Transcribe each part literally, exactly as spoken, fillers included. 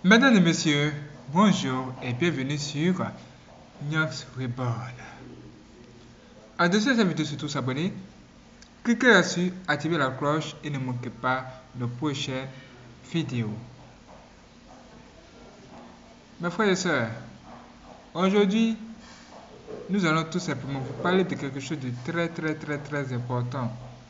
Mesdames et messieurs, bonjour et bienvenue sur Nyox Reborn. En-dessous de cette vidéo, surtout s'abonner, cliquez là-dessus, activez la cloche et ne manquez pas nos prochaines vidéos. Mes frères et sœurs, aujourd'hui, nous allons tout simplement vous parler de quelque chose de très très très très important.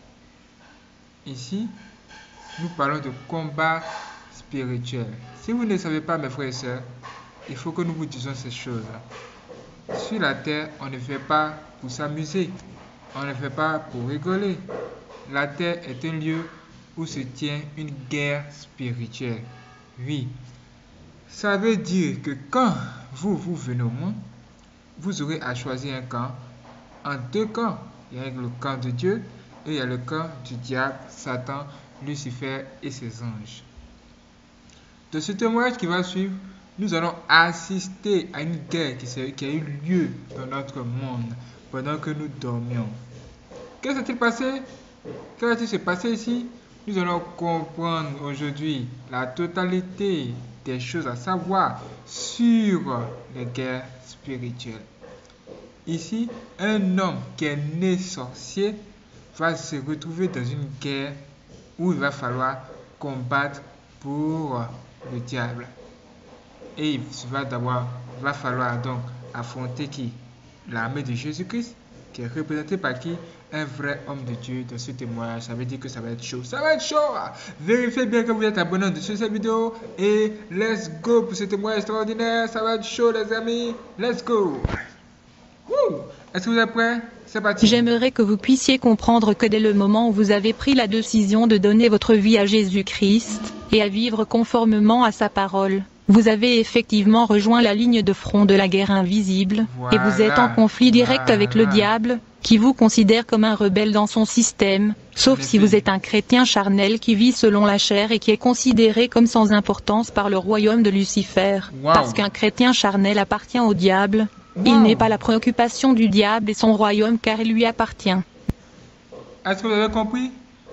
Ici, nous parlons de combat spirituel. Si vous ne savez pas, mes frères et sœurs, il faut que nous vous disions ces choses. Sur la terre, on ne fait pas pour s'amuser, on ne fait pas pour rigoler. La terre est un lieu où se tient une guerre spirituelle. Oui, ça veut dire que quand vous, vous venez au monde, vous aurez à choisir un camp. En deux camps, il y a le camp de Dieu et il y a le camp du diable, Satan, Lucifer et ses anges. De ce témoignage qui va suivre, nous allons assister à une guerre qui, qui a eu lieu dans notre monde pendant que nous dormions. Qu'est-ce qui s'est passé? Qu'est-ce qui s'est passé ici? Nous allons comprendre aujourd'hui la totalité des choses à savoir sur les guerres spirituelles. Ici, un homme qui est né sorcier va se retrouver dans une guerre où il va falloir combattre pour le diable. Et il va d'abord, va falloir donc affronter qui? L'armée de Jésus-Christ, qui est représentée par qui? Un vrai homme de Dieu dans ce témoignage. Ça veut dire que ça va être chaud. Ça va être chaud. Vérifiez bien que vous êtes abonné de cette vidéo. Et let's go pour ce témoignage extraordinaire. Ça va être chaud, les amis. Let's go. Est-ce que vous êtes prêts? C'est parti. J'aimerais que vous puissiez comprendre que dès le moment où vous avez pris la décision de donner votre vie à Jésus-Christ, et à vivre conformément à sa parole, vous avez effectivement rejoint la ligne de front de la guerre invisible, voilà, et vous êtes en conflit direct voilà. avec le diable, qui vous considère comme un rebelle dans son système, sauf si vous êtes un chrétien charnel qui vit selon la chair et qui est considéré comme sans importance par le royaume de Lucifer. Wow. Parce qu'un chrétien charnel appartient au diable, Wow. il n'est pas la préoccupation du diable et son royaume car il lui appartient. Est-ce que vous avez compris?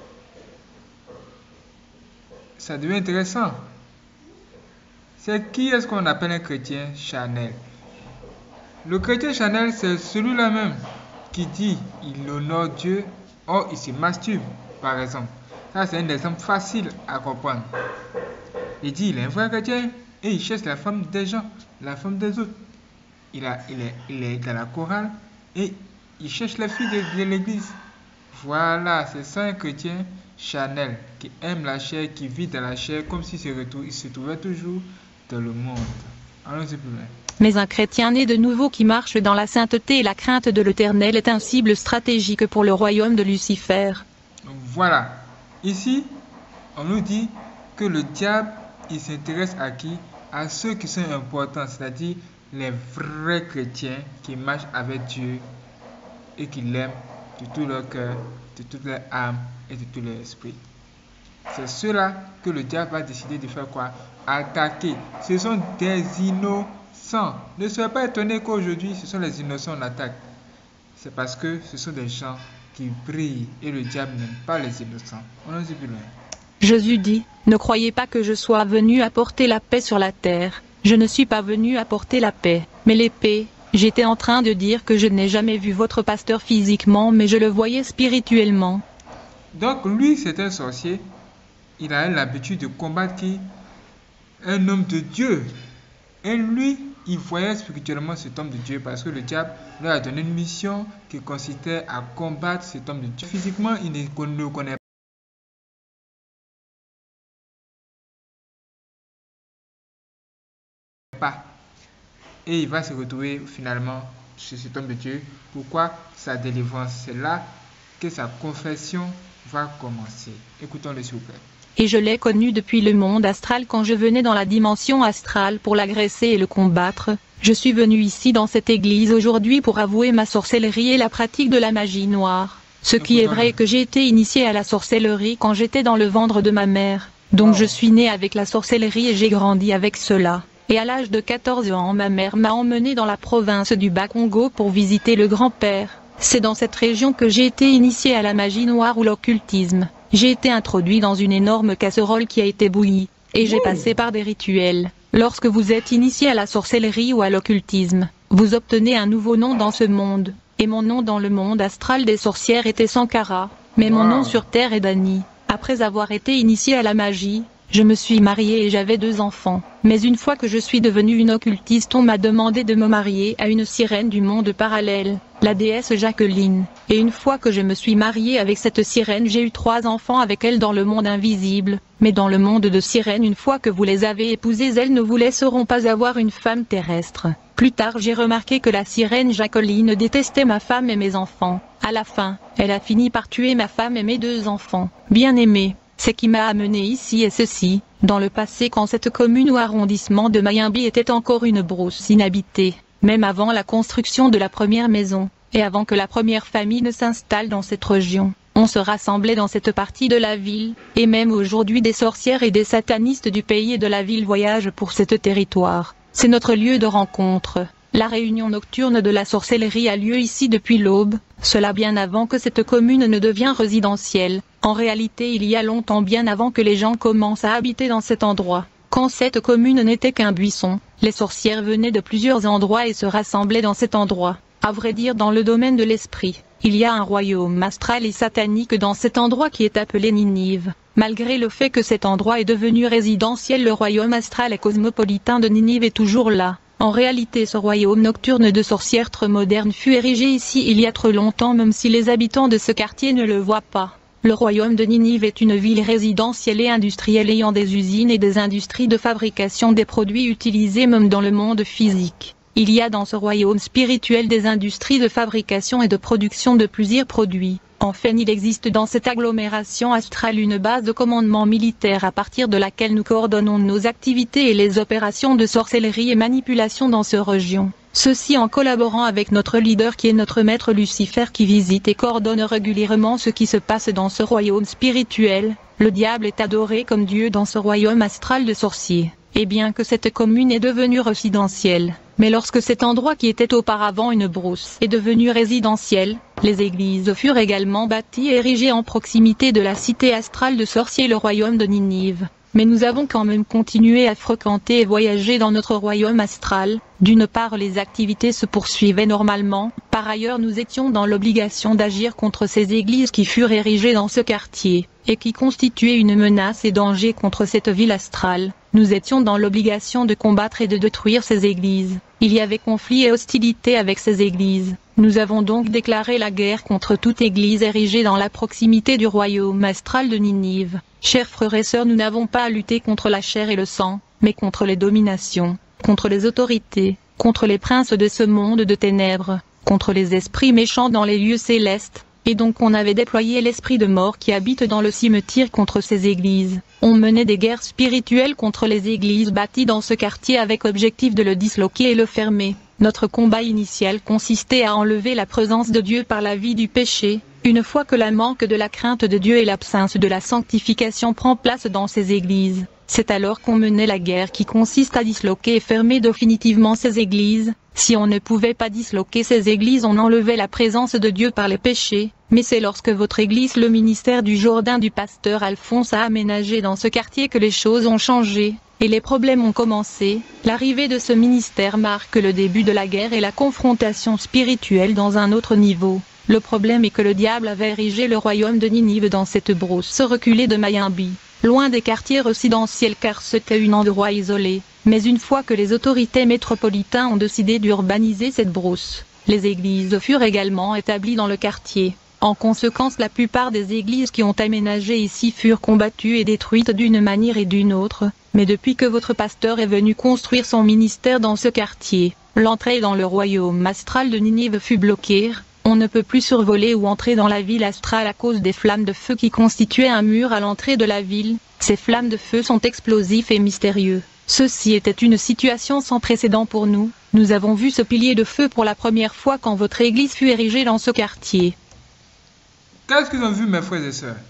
Ça devient intéressant. C'est qui est-ce qu'on appelle un chrétien charnel? Le chrétien charnel, c'est celui-là même qui dit il honore Dieu, or il se masturbe, par exemple. Ça, c'est un exemple facile à comprendre. Il dit il est un vrai chrétien et il cherche la femme des gens, la femme des autres. Il, a, il, est, il est dans la chorale et il cherche les filles de, de l'église. Voilà, c'est ça un chrétien charnel qui aime la chair, qui vit dans la chair comme s'il se, il se trouvait toujours dans le monde. Allons-y plus loin. Mais un chrétien né de nouveau qui marche dans la sainteté et la crainte de l'Éternel est un cible stratégique pour le royaume de Lucifer. Voilà. Ici, on nous dit que le diable, il s'intéresse à qui? À ceux qui sont importants, c'est-à-dire les vrais chrétiens qui marchent avec Dieu et qui l'aiment de tout leur cœur, de toute leur âme et de tout leur esprit. C'est ceux-là que le diable va décider de faire quoi? Attaquer. Ce sont des innocents. Ne soyez pas étonnés qu'aujourd'hui, ce sont les innocents qu'on attaque. C'est parce que ce sont des gens qui brillent et le diable n'aime pas les innocents. On en dit plus loin. Jésus dit, ne croyez pas que je sois venu apporter la paix sur la terre. Je ne suis pas venu apporter la paix, mais l'épée. J'étais en train de dire que je n'ai jamais vu votre pasteur physiquement, mais je le voyais spirituellement. Donc lui, c'est un sorcier. Il a l'habitude de combattre qui? Un homme de Dieu. Et lui, il voyait spirituellement cet homme de Dieu parce que le diable lui a donné une mission qui consistait à combattre cet homme de Dieu. Physiquement, il ne le connaît pas. Et il va se retrouver finalement chez cet homme de Dieu. Pourquoi? Sa délivrance. C'est là que sa confession va commencer. Écoutons-le s'il vous plaît. Et je l'ai connu depuis le monde astral quand je venais dans la dimension astrale pour l'agresser et le combattre. Je suis venu ici dans cette église aujourd'hui pour avouer ma sorcellerie et la pratique de la magie noire. Ce qui est vrai que j'ai été initié à la sorcellerie quand j'étais dans le ventre de ma mère. Donc je suis né avec la sorcellerie et j'ai grandi avec cela. Et à l'âge de quatorze ans, ma mère m'a emmené dans la province du Bas-Congo pour visiter le grand-père. C'est dans cette région que j'ai été initié à la magie noire ou l'occultisme. J'ai été introduit dans une énorme casserole qui a été bouillie, et j'ai passé par des rituels. Lorsque vous êtes initié à la sorcellerie ou à l'occultisme, vous obtenez un nouveau nom dans ce monde, et mon nom dans le monde astral des sorcières était Sankara, mais mon nom Wow. sur terre est Dani. Après avoir été initié à la magie, je me suis mariée et j'avais deux enfants. Mais une fois que je suis devenue une occultiste, on m'a demandé de me marier à une sirène du monde parallèle, la déesse Jacqueline. Et une fois que je me suis mariée avec cette sirène, j'ai eu trois enfants avec elle dans le monde invisible. Mais dans le monde de sirènes, une fois que vous les avez épousées, elles ne vous laisseront pas avoir une femme terrestre. Plus tard, j'ai remarqué que la sirène Jacqueline détestait ma femme et mes enfants. À la fin, elle a fini par tuer ma femme et mes deux enfants. Bien aimés. Ce qui m'a amené ici est ceci. Dans le passé, quand cette commune ou arrondissement de Mayimbi était encore une brousse inhabitée, même avant la construction de la première maison, et avant que la première famille ne s'installe dans cette région, on se rassemblait dans cette partie de la ville, et même aujourd'hui des sorcières et des satanistes du pays et de la ville voyagent pour ce territoire. C'est notre lieu de rencontre. La réunion nocturne de la sorcellerie a lieu ici depuis l'aube, cela bien avant que cette commune ne devienne résidentielle. En réalité, il y a longtemps, bien avant que les gens commencent à habiter dans cet endroit. Quand cette commune n'était qu'un buisson, les sorcières venaient de plusieurs endroits et se rassemblaient dans cet endroit. À vrai dire, dans le domaine de l'esprit, il y a un royaume astral et satanique dans cet endroit qui est appelé Ninive. Malgré le fait que cet endroit est devenu résidentiel, le royaume astral et cosmopolitain de Ninive est toujours là. En réalité, ce royaume nocturne de sorcières très moderne fut érigé ici il y a trop longtemps, même si les habitants de ce quartier ne le voient pas. Le royaume de Ninive est une ville résidentielle et industrielle ayant des usines et des industries de fabrication des produits utilisés même dans le monde physique. Il y a dans ce royaume spirituel des industries de fabrication et de production de plusieurs produits. Enfin, il existe dans cette agglomération astrale une base de commandement militaire à partir de laquelle nous coordonnons nos activités et les opérations de sorcellerie et manipulation dans cette région. Ceci en collaborant avec notre leader qui est notre maître Lucifer qui visite et coordonne régulièrement ce qui se passe dans ce royaume spirituel. Le diable est adoré comme Dieu dans ce royaume astral de sorciers. Et bien que cette commune est devenue résidentielle, mais lorsque cet endroit qui était auparavant une brousse est devenu résidentiel, les églises furent également bâties et érigées en proximité de la cité astrale de sorciers, le royaume de Ninive. Mais nous avons quand même continué à fréquenter et voyager dans notre royaume astral. D'une part, les activités se poursuivaient normalement, par ailleurs nous étions dans l'obligation d'agir contre ces églises qui furent érigées dans ce quartier, et qui constituaient une menace et danger contre cette ville astrale. Nous étions dans l'obligation de combattre et de détruire ces églises. Il y avait conflit et hostilité avec ces églises. Nous avons donc déclaré la guerre contre toute église érigée dans la proximité du royaume astral de Ninive. Chers frères et sœurs, nous n'avons pas à lutter contre la chair et le sang, mais contre les dominations, contre les autorités, contre les princes de ce monde de ténèbres, contre les esprits méchants dans les lieux célestes. Et donc on avait déployé l'esprit de mort qui habite dans le cimetière contre ces églises. On menait des guerres spirituelles contre les églises bâties dans ce quartier avec objectif de le disloquer et le fermer. Notre combat initial consistait à enlever la présence de Dieu par la vie du péché. Une fois que la manque de la crainte de Dieu et l'absence de la sanctification prend place dans ces églises, c'est alors qu'on menait la guerre qui consiste à disloquer et fermer définitivement ces églises. Si on ne pouvait pas disloquer ces églises, on enlevait la présence de Dieu par les péchés. Mais c'est lorsque votre église, le ministère du Jourdain du pasteur Alphonse, a aménagé dans ce quartier que les choses ont changé, et les problèmes ont commencé. L'arrivée de ce ministère marque le début de la guerre et la confrontation spirituelle dans un autre niveau. Le problème est que le diable avait érigé le royaume de Ninive dans cette brousse reculée de Mayimbi, loin des quartiers résidentiels car c'était un endroit isolé. Mais une fois que les autorités métropolitaines ont décidé d'urbaniser cette brousse, les églises furent également établies dans le quartier. En conséquence, la plupart des églises qui ont aménagé ici furent combattues et détruites d'une manière et d'une autre. Mais depuis que votre pasteur est venu construire son ministère dans ce quartier, l'entrée dans le royaume astral de Ninive fut bloquée. On ne peut plus survoler ou entrer dans la ville astrale à cause des flammes de feu qui constituaient un mur à l'entrée de la ville. Ces flammes de feu sont explosifs et mystérieux. Ceci était une situation sans précédent pour nous. Nous avons vu ce pilier de feu pour la première fois quand votre église fut érigée dans ce quartier. Qu'est-ce qu'ils ont vu, mes frères et sœurs?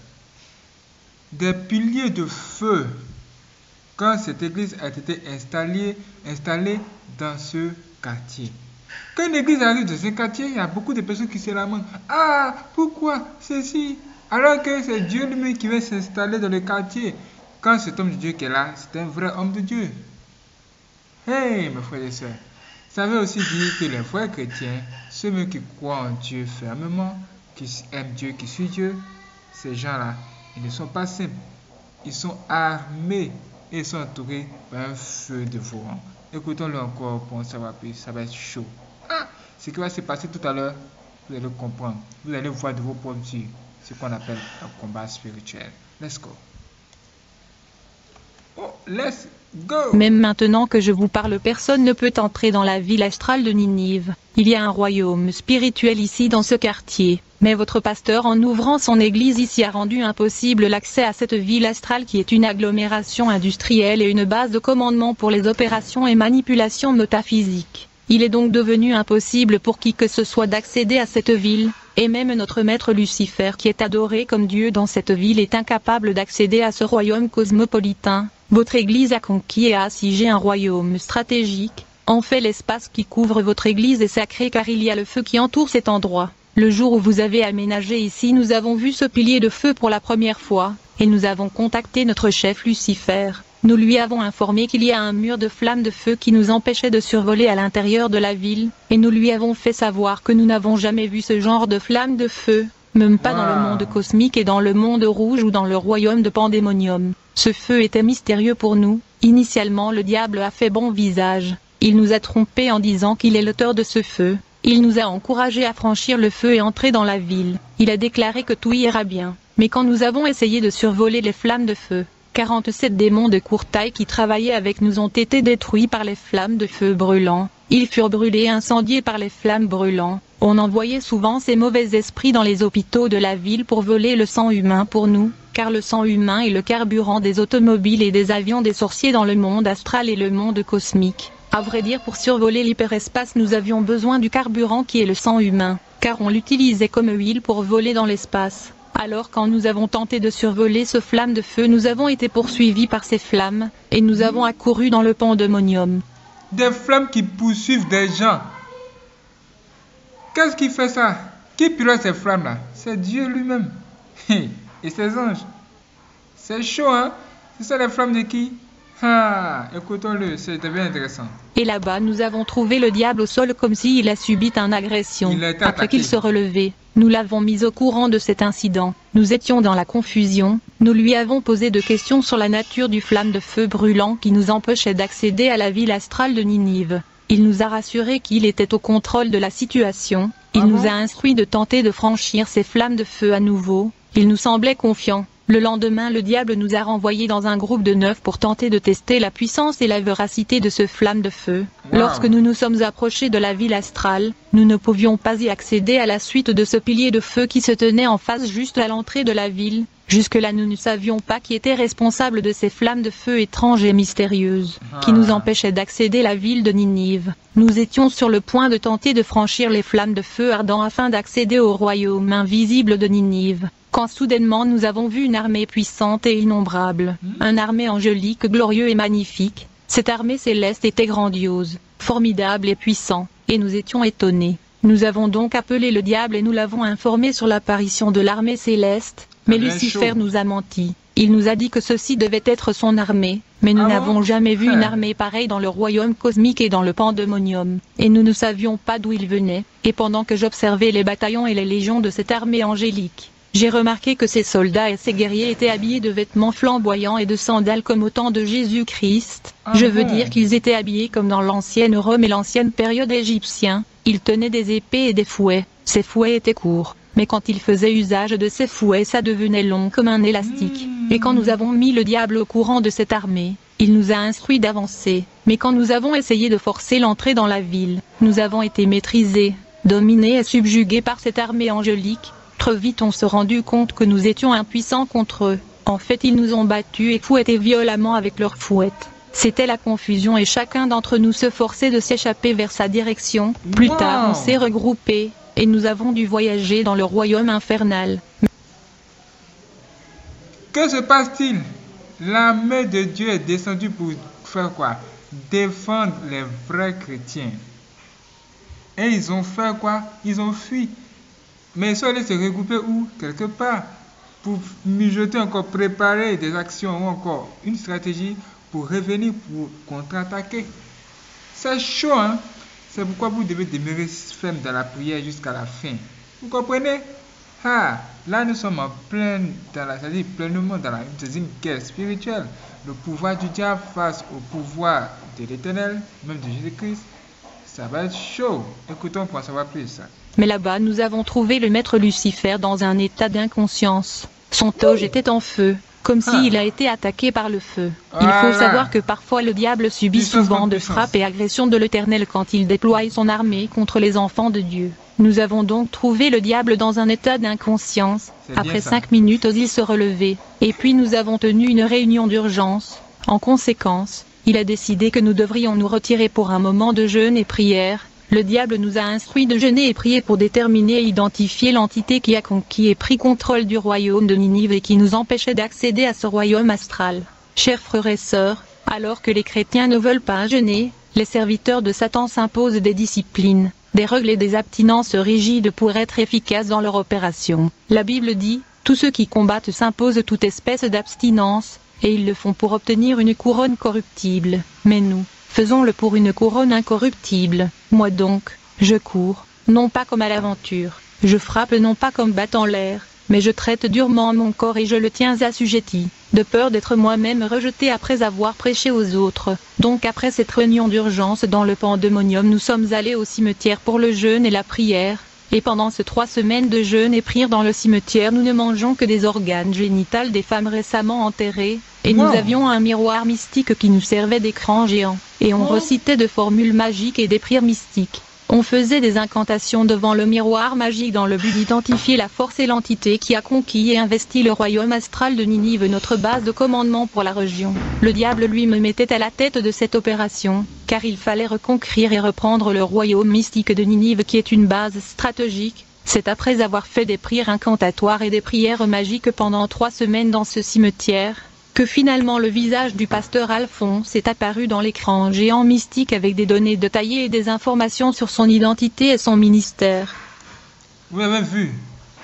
Des piliers de feu quand cette église a été installée, installée dans ce quartier. Quand une église arrive dans ce quartier, il y a beaucoup de personnes qui se lamentent. Ah, pourquoi ceci? Alors que c'est Dieu lui-même qui va s'installer dans le quartier. Quand cet homme de Dieu qui est là, c'est un vrai homme de Dieu. Hey, mes frères et sœurs, ça veut aussi dire que les vrais chrétiens, ceux qui croient en Dieu fermement, qui aiment Dieu, qui suivent Dieu, ces gens-là, ils ne sont pas simples. Ils sont armés et ils sont entourés par un feu dévorant. Écoutons-le encore pour en savoir plus, ça va être chaud. Ah, ce qui va se passer tout à l'heure, vous allez comprendre. Vous allez voir de vos propres yeux ce qu'on appelle un combat spirituel. Let's go. Oh, let's go. Même maintenant que je vous parle, personne ne peut entrer dans la ville astrale de Ninive. Il y a un royaume spirituel ici dans ce quartier. Mais votre pasteur, en ouvrant son église ici, a rendu impossible l'accès à cette ville astrale qui est une agglomération industrielle et une base de commandement pour les opérations et manipulations métaphysiques. Il est donc devenu impossible pour qui que ce soit d'accéder à cette ville, et même notre maître Lucifer, qui est adoré comme Dieu dans cette ville, est incapable d'accéder à ce royaume cosmopolitain. Votre église a conquis et a assiégé un royaume stratégique. En fait, l'espace qui couvre votre église est sacré car il y a le feu qui entoure cet endroit. Le jour où vous avez aménagé ici, nous avons vu ce pilier de feu pour la première fois, et nous avons contacté notre chef Lucifer. Nous lui avons informé qu'il y a un mur de flammes de feu qui nous empêchait de survoler à l'intérieur de la ville, et nous lui avons fait savoir que nous n'avons jamais vu ce genre de flammes de feu, même pas wow. dans le monde cosmique et dans le monde rouge ou dans le royaume de Pandémonium. Ce feu était mystérieux pour nous. Initialement, le diable a fait bon visage. Il nous a trompés en disant qu'il est l'auteur de ce feu. Il nous a encouragés à franchir le feu et entrer dans la ville. Il a déclaré que tout ira bien. Mais quand nous avons essayé de survoler les flammes de feu, quarante-sept démons de courte taille qui travaillaient avec nous ont été détruits par les flammes de feu brûlants. Ils furent brûlés et incendiés par les flammes brûlantes. On envoyait souvent ces mauvais esprits dans les hôpitaux de la ville pour voler le sang humain pour nous, car le sang humain est le carburant des automobiles et des avions des sorciers dans le monde astral et le monde cosmique. À vrai dire, pour survoler l'hyperespace, nous avions besoin du carburant qui est le sang humain, car on l'utilisait comme huile pour voler dans l'espace. Alors quand nous avons tenté de survoler ce flamme de feu, nous avons été poursuivis par ces flammes, et nous avons accouru dans le Pandémonium. Des flammes qui poursuivent des gens. Qu'est-ce qui fait ça? Qui pilote ces flammes-là? C'est Dieu lui-même. Et ses anges. C'est chaud, hein? C'est ça les flammes de qui? Ah, écoutons-le, c'est bien intéressant. Et là-bas, nous avons trouvé le diable au sol comme s'il a subi une agression. Après qu'il se relevait, nous l'avons mis au courant de cet incident. Nous étions dans la confusion. Nous lui avons posé des questions sur la nature du flamme de feu brûlant qui nous empêchait d'accéder à la ville astrale de Ninive. Il nous a rassuré qu'il était au contrôle de la situation. Il ah nous bon? a instruit de tenter de franchir ces flammes de feu à nouveau. Il nous semblait confiant. Le lendemain, le diable nous a renvoyés dans un groupe de neuf pour tenter de tester la puissance et la véracité de ce flamme de feu. Wow. Lorsque nous nous sommes approchés de la ville astrale, nous ne pouvions pas y accéder à la suite de ce pilier de feu qui se tenait en face juste à l'entrée de la ville. Jusque-là, nous ne savions pas qui était responsable de ces flammes de feu étranges et mystérieuses, ah. qui nous empêchaient d'accéder à la ville de Ninive. Nous étions sur le point de tenter de franchir les flammes de feu ardents afin d'accéder au royaume invisible de Ninive. Quand soudainement nous avons vu une armée puissante et innombrable, une armée angélique glorieuse et magnifique. Cette armée céleste était grandiose, formidable et puissante, et nous étions étonnés. Nous avons donc appelé le diable et nous l'avons informé sur l'apparition de l'armée céleste, mais Lucifer nous a menti. Il nous a dit que ceci devait être son armée, mais nous ah n'avons bon jamais vu une armée pareille dans le royaume cosmique et dans le Pandémonium, et nous ne savions pas d'où il venait, et pendant que j'observais les bataillons et les légions de cette armée angélique, j'ai remarqué que ces soldats et ces guerriers étaient habillés de vêtements flamboyants et de sandales comme au temps de Jésus-Christ. Ah Je veux bon. dire qu'ils étaient habillés comme dans l'ancienne Rome et l'ancienne période égyptienne. Ils tenaient des épées et des fouets. Ces fouets étaient courts, mais quand ils faisaient usage de ces fouets, ça devenait long comme un élastique. Mmh. Et quand nous avons mis le diable au courant de cette armée, il nous a instruit d'avancer. Mais quand nous avons essayé de forcer l'entrée dans la ville, nous avons été maîtrisés, dominés et subjugués par cette armée angélique. Très vite on s'est rendu compte que nous étions impuissants contre eux. En fait, ils nous ont battus et fouettés violemment avec leurs fouettes. C'était la confusion et chacun d'entre nous se forçait de s'échapper vers sa direction. Plus wow. tard, on s'est regroupés et nous avons dû voyager dans le royaume infernal. Que se passe-t-il? L'armée de Dieu est descendue pour faire quoi? Défendre les vrais chrétiens. Et ils ont fait quoi? Ils ont fui. Mais ils sont allés se regrouper où? Quelque part. Pour mijoter encore, préparer des actions ou encore une stratégie pour revenir, pour contre-attaquer. C'est chaud, hein? C'est pourquoi vous devez demeurer ferme dans la prière jusqu'à la fin. Vous comprenez? Ah, là nous sommes en plein, dans la, c'est-à-dire pleinement dans la, dans une guerre spirituelle. Le pouvoir du diable face au pouvoir de l'Éternel, même de Jésus-Christ. Ça va être chaud. Écoutons pour en savoir plus. Mais là-bas, nous avons trouvé le maître Lucifer dans un état d'inconscience. Son toge était en feu, comme Ah. s'il a été attaqué par le feu. Il Voilà. faut savoir que parfois le diable subit Puissance souvent contre de puissance. frappes et agressions de l'Éternel quand il déploie son armée contre les enfants de Dieu. Nous avons donc trouvé le diable dans un état d'inconscience. C'est bien Après ça. cinq minutes, il se relevait. Et puis nous avons tenu une réunion d'urgence. En conséquence, il a décidé que nous devrions nous retirer pour un moment de jeûne et prière. Le diable nous a instruit de jeûner et prier pour déterminer et identifier l'entité qui a conquis et pris contrôle du royaume de Ninive et qui nous empêchait d'accéder à ce royaume astral. Chers frères et sœurs, alors que les chrétiens ne veulent pas jeûner, les serviteurs de Satan s'imposent des disciplines, des règles et des abstinences rigides pour être efficaces dans leur opération. La Bible dit, tous ceux qui combattent s'imposent toute espèce d'abstinence, et ils le font pour obtenir une couronne corruptible. Mais nous, faisons-le pour une couronne incorruptible. Moi donc, je cours, non pas comme à l'aventure, je frappe non pas comme battant l'air, mais je traite durement mon corps et je le tiens assujetti, de peur d'être moi-même rejeté après avoir prêché aux autres. Donc après cette réunion d'urgence dans le pandémonium, nous sommes allés au cimetière pour le jeûne et la prière. Et pendant ces trois semaines de jeûne et prière dans le cimetière, nous ne mangeons que des organes génitaux des femmes récemment enterrées, et Wow. nous avions un miroir mystique qui nous servait d'écran géant, et on Oh. recitait de formules magiques et des prières mystiques. On faisait des incantations devant le miroir magique dans le but d'identifier la force et l'entité qui a conquis et investi le royaume astral de Ninive, notre base de commandement pour la région. Le diable lui me mettait à la tête de cette opération, car il fallait reconquérir et reprendre le royaume mystique de Ninive qui est une base stratégique. C'est après avoir fait des prières incantatoires et des prières magiques pendant trois semaines dans ce cimetière, que finalement le visage du pasteur Alphonse est apparu dans l'écran géant mystique avec des données détaillées et des informations sur son identité et son ministère. Vous avez vu?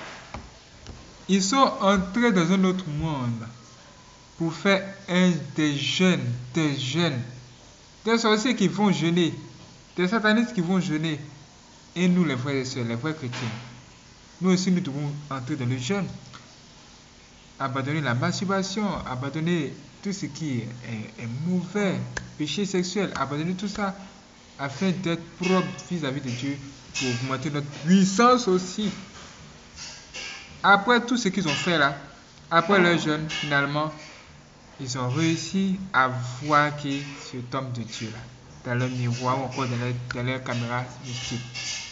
Ils sont entrés dans un autre monde pour faire un des jeunes, des jeunes, des sorciers qui vont jeûner, des satanistes qui vont jeûner. Et nous, les frères et sœurs, les vrais chrétiens, nous aussi, nous devons entrer dans le jeûne. Abandonner la masturbation, abandonner tout ce qui est, est, est mauvais, péché sexuel, abandonner tout ça afin d'être propre vis-à-vis de Dieu pour augmenter notre puissance aussi. Après tout ce qu'ils ont fait là, après leur jeûne, finalement, ils ont réussi à voir qui cet homme de Dieu là, dans leur miroir ou encore dans leur, dans leur caméra mystique.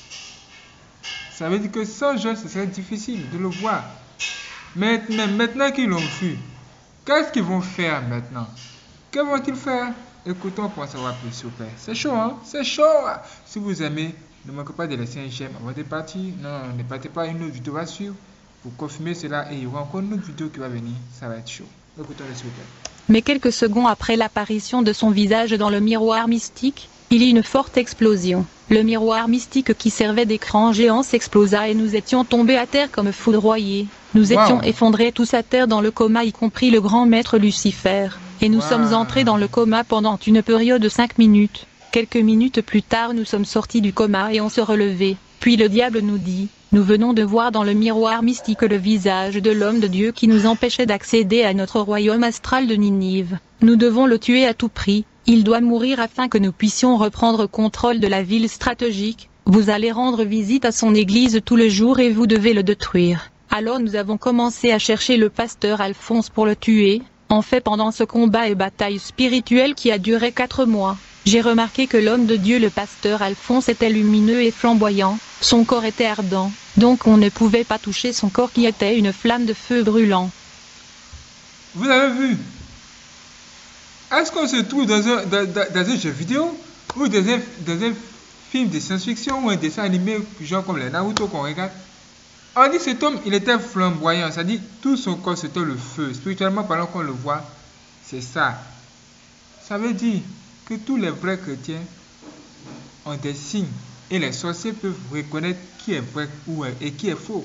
Ça veut dire que sans jeûne, ce serait difficile de le voir. Maintenant, maintenant qu'ils l'ont vu, qu'est-ce qu'ils vont faire maintenant? Que vont-ils faire? Écoutons pour en savoir plus, s'il vous plaît. C'est chaud, hein? C'est chaud! Si vous aimez, ne manquez pas de laisser un j'aime avant de partir. Non, ne partez pas, une autre vidéo va suivre pour confirmer cela et il y aura encore une autre vidéo qui va venir. Ça va être chaud. Écoutons-le, s'il vous plaît. Mais quelques secondes après l'apparition de son visage dans le miroir mystique, il y eut une forte explosion. Le miroir mystique qui servait d'écran géant s'explosa et nous étions tombés à terre comme foudroyés. Nous Wow. étions effondrés tous à terre dans le coma, y compris le grand maître Lucifer. Et nous Wow. sommes entrés dans le coma pendant une période de cinq minutes. Quelques minutes plus tard, nous sommes sortis du coma et on se relevait. Puis le diable nous dit, nous venons de voir dans le miroir mystique le visage de l'homme de Dieu qui nous empêchait d'accéder à notre royaume astral de Ninive. Nous devons le tuer à tout prix. Il doit mourir afin que nous puissions reprendre contrôle de la ville stratégique. Vous allez rendre visite à son église tout le jour et vous devez le détruire. Alors nous avons commencé à chercher le pasteur Alphonse pour le tuer. En fait, pendant ce combat et bataille spirituelle qui a duré quatre mois, j'ai remarqué que l'homme de Dieu, le pasteur Alphonse, était lumineux et flamboyant. Son corps était ardent, donc on ne pouvait pas toucher son corps qui était une flamme de feu brûlant. Vous avez vu? Est-ce qu'on se trouve dans un, dans, dans, dans un jeu vidéo ou dans un, dans un film de science-fiction ou un dessin animé genre comme les Naruto qu'on regarde? On dit que cet homme, il était flamboyant, c'est-à-dire tout son corps c'était le feu. Spirituellement parlant qu'on le voit, c'est ça. Ça veut dire que tous les vrais chrétiens ont des signes et les sorciers peuvent reconnaître qui est vrai ou est, et qui est faux.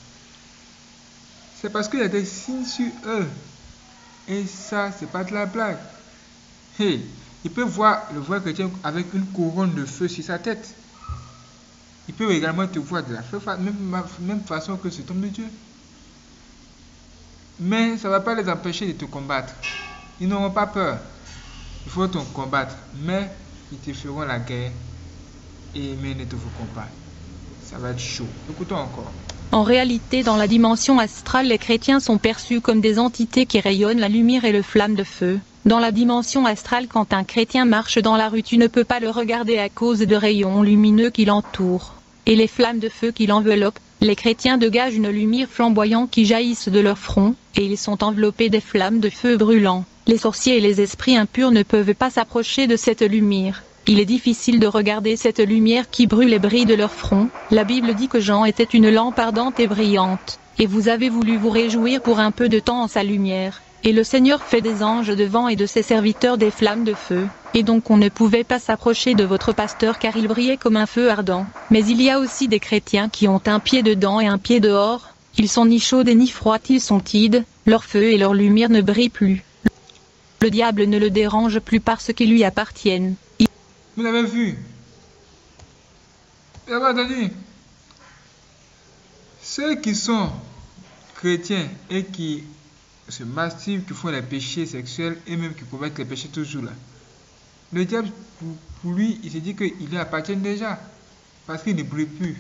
C'est parce qu'il y a des signes sur eux. Et ça, c'est pas de la blague. Hey, Il peut voir le vrai chrétien avec une couronne de feu sur sa tête. Il peut également te voir de la même, même façon que cet homme de Dieu. Mais ça ne va pas les empêcher de te combattre. Ils n'auront pas peur. Il faut te combattre. Mais ils te feront la guerre. Et mais ils ne te feront pas. Ça va être chaud. Écoutons encore. En réalité, dans la dimension astrale, les chrétiens sont perçus comme des entités qui rayonnent la lumière et le flamme de feu. Dans la dimension astrale, quand un chrétien marche dans la rue, tu ne peux pas le regarder à cause de rayons lumineux qui l'entourent. Et les flammes de feu qui l'enveloppent. Les chrétiens dégagent une lumière flamboyante qui jaillissent de leur front, et ils sont enveloppés des flammes de feu brûlant. Les sorciers et les esprits impurs ne peuvent pas s'approcher de cette lumière. Il est difficile de regarder cette lumière qui brûle et brille de leur front. La Bible dit que Jean était une lampe ardente et brillante, et vous avez voulu vous réjouir pour un peu de temps en sa lumière. Et le Seigneur fait des anges devant et de ses serviteurs des flammes de feu. Et donc on ne pouvait pas s'approcher de votre pasteur car il brillait comme un feu ardent. Mais il y a aussi des chrétiens qui ont un pied dedans et un pied dehors. Ils sont ni chauds et ni froids, ils sont tides. Leur feu et leur lumière ne brillent plus. Le diable ne le dérange plus parce qu'ils lui appartiennent. Il... Vous l'avez vu? Vous avez entendu? Ceux qui sont chrétiens et qui se masturbent, qui font les péchés sexuels et même qui commettent les péchés toujours là. Le diable, pour, pour lui, il se dit qu'il lui appartient déjà. Parce qu'il ne brille plus.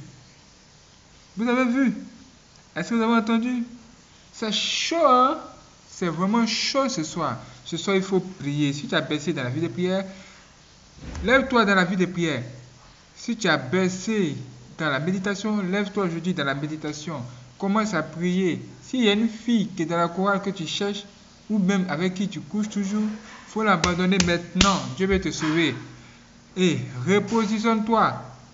Vous avez vu? Est-ce que vous avez entendu? C'est chaud, hein? C'est vraiment chaud ce soir. Ce soir, il faut prier. Si tu as baissé dans la vie de prière, lève-toi dans la vie de prière. Si tu as baissé dans la méditation, lève-toi aujourd'hui dans la méditation. Commence à prier. S'il y a une fille qui est dans la chorale que tu cherches, ou même avec qui tu couches toujours, il faut l'abandonner maintenant. Dieu va te sauver. Et repositionne-toi.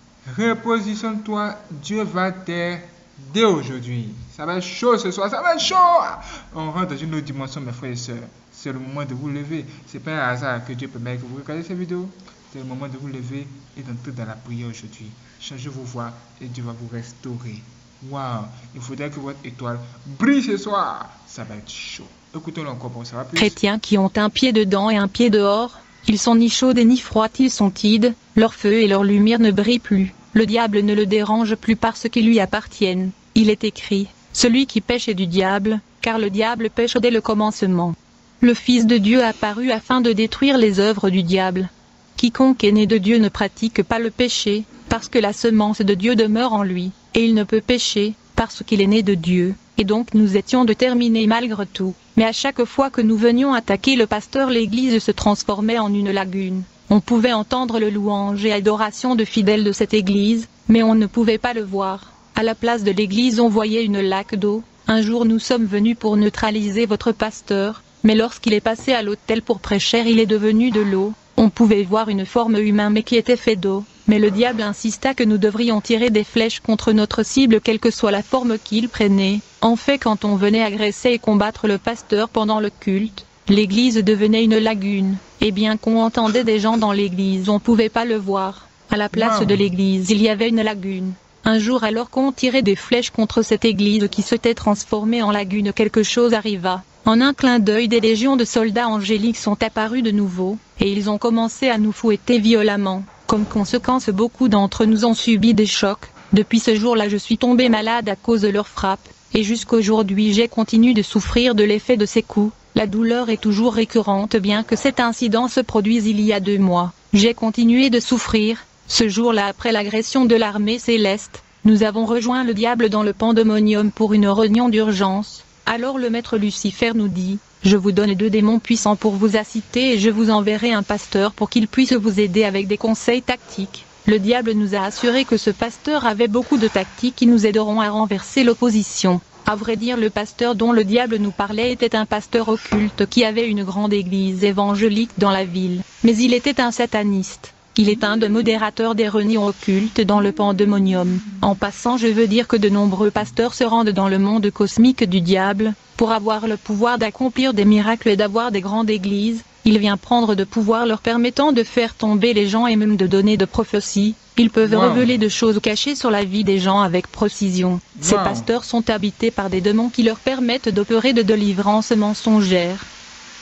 Repositionne-toi. Dieu va t'aider aujourd'hui. Ça va être chaud ce soir. Ça va être chaud. On rentre dans une autre dimension, mes frères et sœurs. C'est le moment de vous lever. Ce n'est pas un hasard que Dieu permet que vous regardiez cette vidéo. C'est le moment de vous lever et d'entrer dans la prière aujourd'hui. Changez vos voix et Dieu va vous restaurer. Waouh, il faudrait que votre étoile brille ce soir. Ça va être chaud. Écoutons-le encore pour ça va plus. Chrétiens qui ont un pied dedans et un pied dehors, ils sont ni chauds et ni froids, ils sont tides, leur feu et leur lumière ne brillent plus. Le diable ne le dérange plus parce qu'ils lui appartiennent. Il est écrit, celui qui pêche est du diable, car le diable pêche dès le commencement. Le Fils de Dieu apparut afin de détruire les œuvres du diable. Quiconque est né de Dieu ne pratique pas le péché, parce que la semence de Dieu demeure en lui, et il ne peut pécher, parce qu'il est né de Dieu, et donc nous étions déterminés malgré tout. Mais à chaque fois que nous venions attaquer le pasteur, l'église se transformait en une lagune. On pouvait entendre le louange et adoration de fidèles de cette église, mais on ne pouvait pas le voir. À la place de l'église on voyait une lac d'eau. Un jour nous sommes venus pour neutraliser votre pasteur, mais lorsqu'il est passé à l'autel pour prêcher il est devenu de l'eau. On pouvait voir une forme humaine mais qui était faite d'eau. Mais le diable insista que nous devrions tirer des flèches contre notre cible quelle que soit la forme qu'il prenait. En fait, quand on venait agresser et combattre le pasteur pendant le culte, l'église devenait une lagune. Et bien qu'on entendait des gens dans l'église, on pouvait pas le voir. À la place Wow. de l'église, il y avait une lagune. Un jour, alors qu'on tirait des flèches contre cette église qui s'était transformée en lagune, quelque chose arriva. En un clin d'œil, des légions de soldats angéliques sont apparus de nouveau, et ils ont commencé à nous fouetter violemment. Comme conséquence, beaucoup d'entre nous ont subi des chocs. Depuis ce jour-là, je suis tombé malade à cause de leurs frappes, et jusqu'aujourd'hui j'ai continué de souffrir de l'effet de ces coups. La douleur est toujours récurrente bien que cet incident se produise il y a deux mois. J'ai continué de souffrir. Ce jour-là, après l'agression de l'armée céleste, nous avons rejoint le diable dans le pandémonium pour une réunion d'urgence. Alors le maître Lucifer nous dit, « Je vous donne deux démons puissants pour vous assister et je vous enverrai un pasteur pour qu'il puisse vous aider avec des conseils tactiques. » Le diable nous a assuré que ce pasteur avait beaucoup de tactiques qui nous aideront à renverser l'opposition. À vrai dire, le pasteur dont le diable nous parlait était un pasteur occulte qui avait une grande église évangélique dans la ville. Mais il était un sataniste. Il est un des modérateurs des réunions occultes dans le pandémonium. En passant, je veux dire que de nombreux pasteurs se rendent dans le monde cosmique du diable, pour avoir le pouvoir d'accomplir des miracles et d'avoir des grandes églises. Il vient prendre de pouvoir leur permettant de faire tomber les gens et même de donner de prophéties. Ils peuvent Wow. révéler de choses cachées sur la vie des gens avec précision. Ces Wow. pasteurs sont habités par des démons qui leur permettent d'opérer de délivrances mensongères.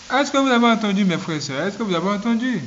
Est-ce que vous avez entendu, mes frères et sœurs? Est-ce que vous avez entendu?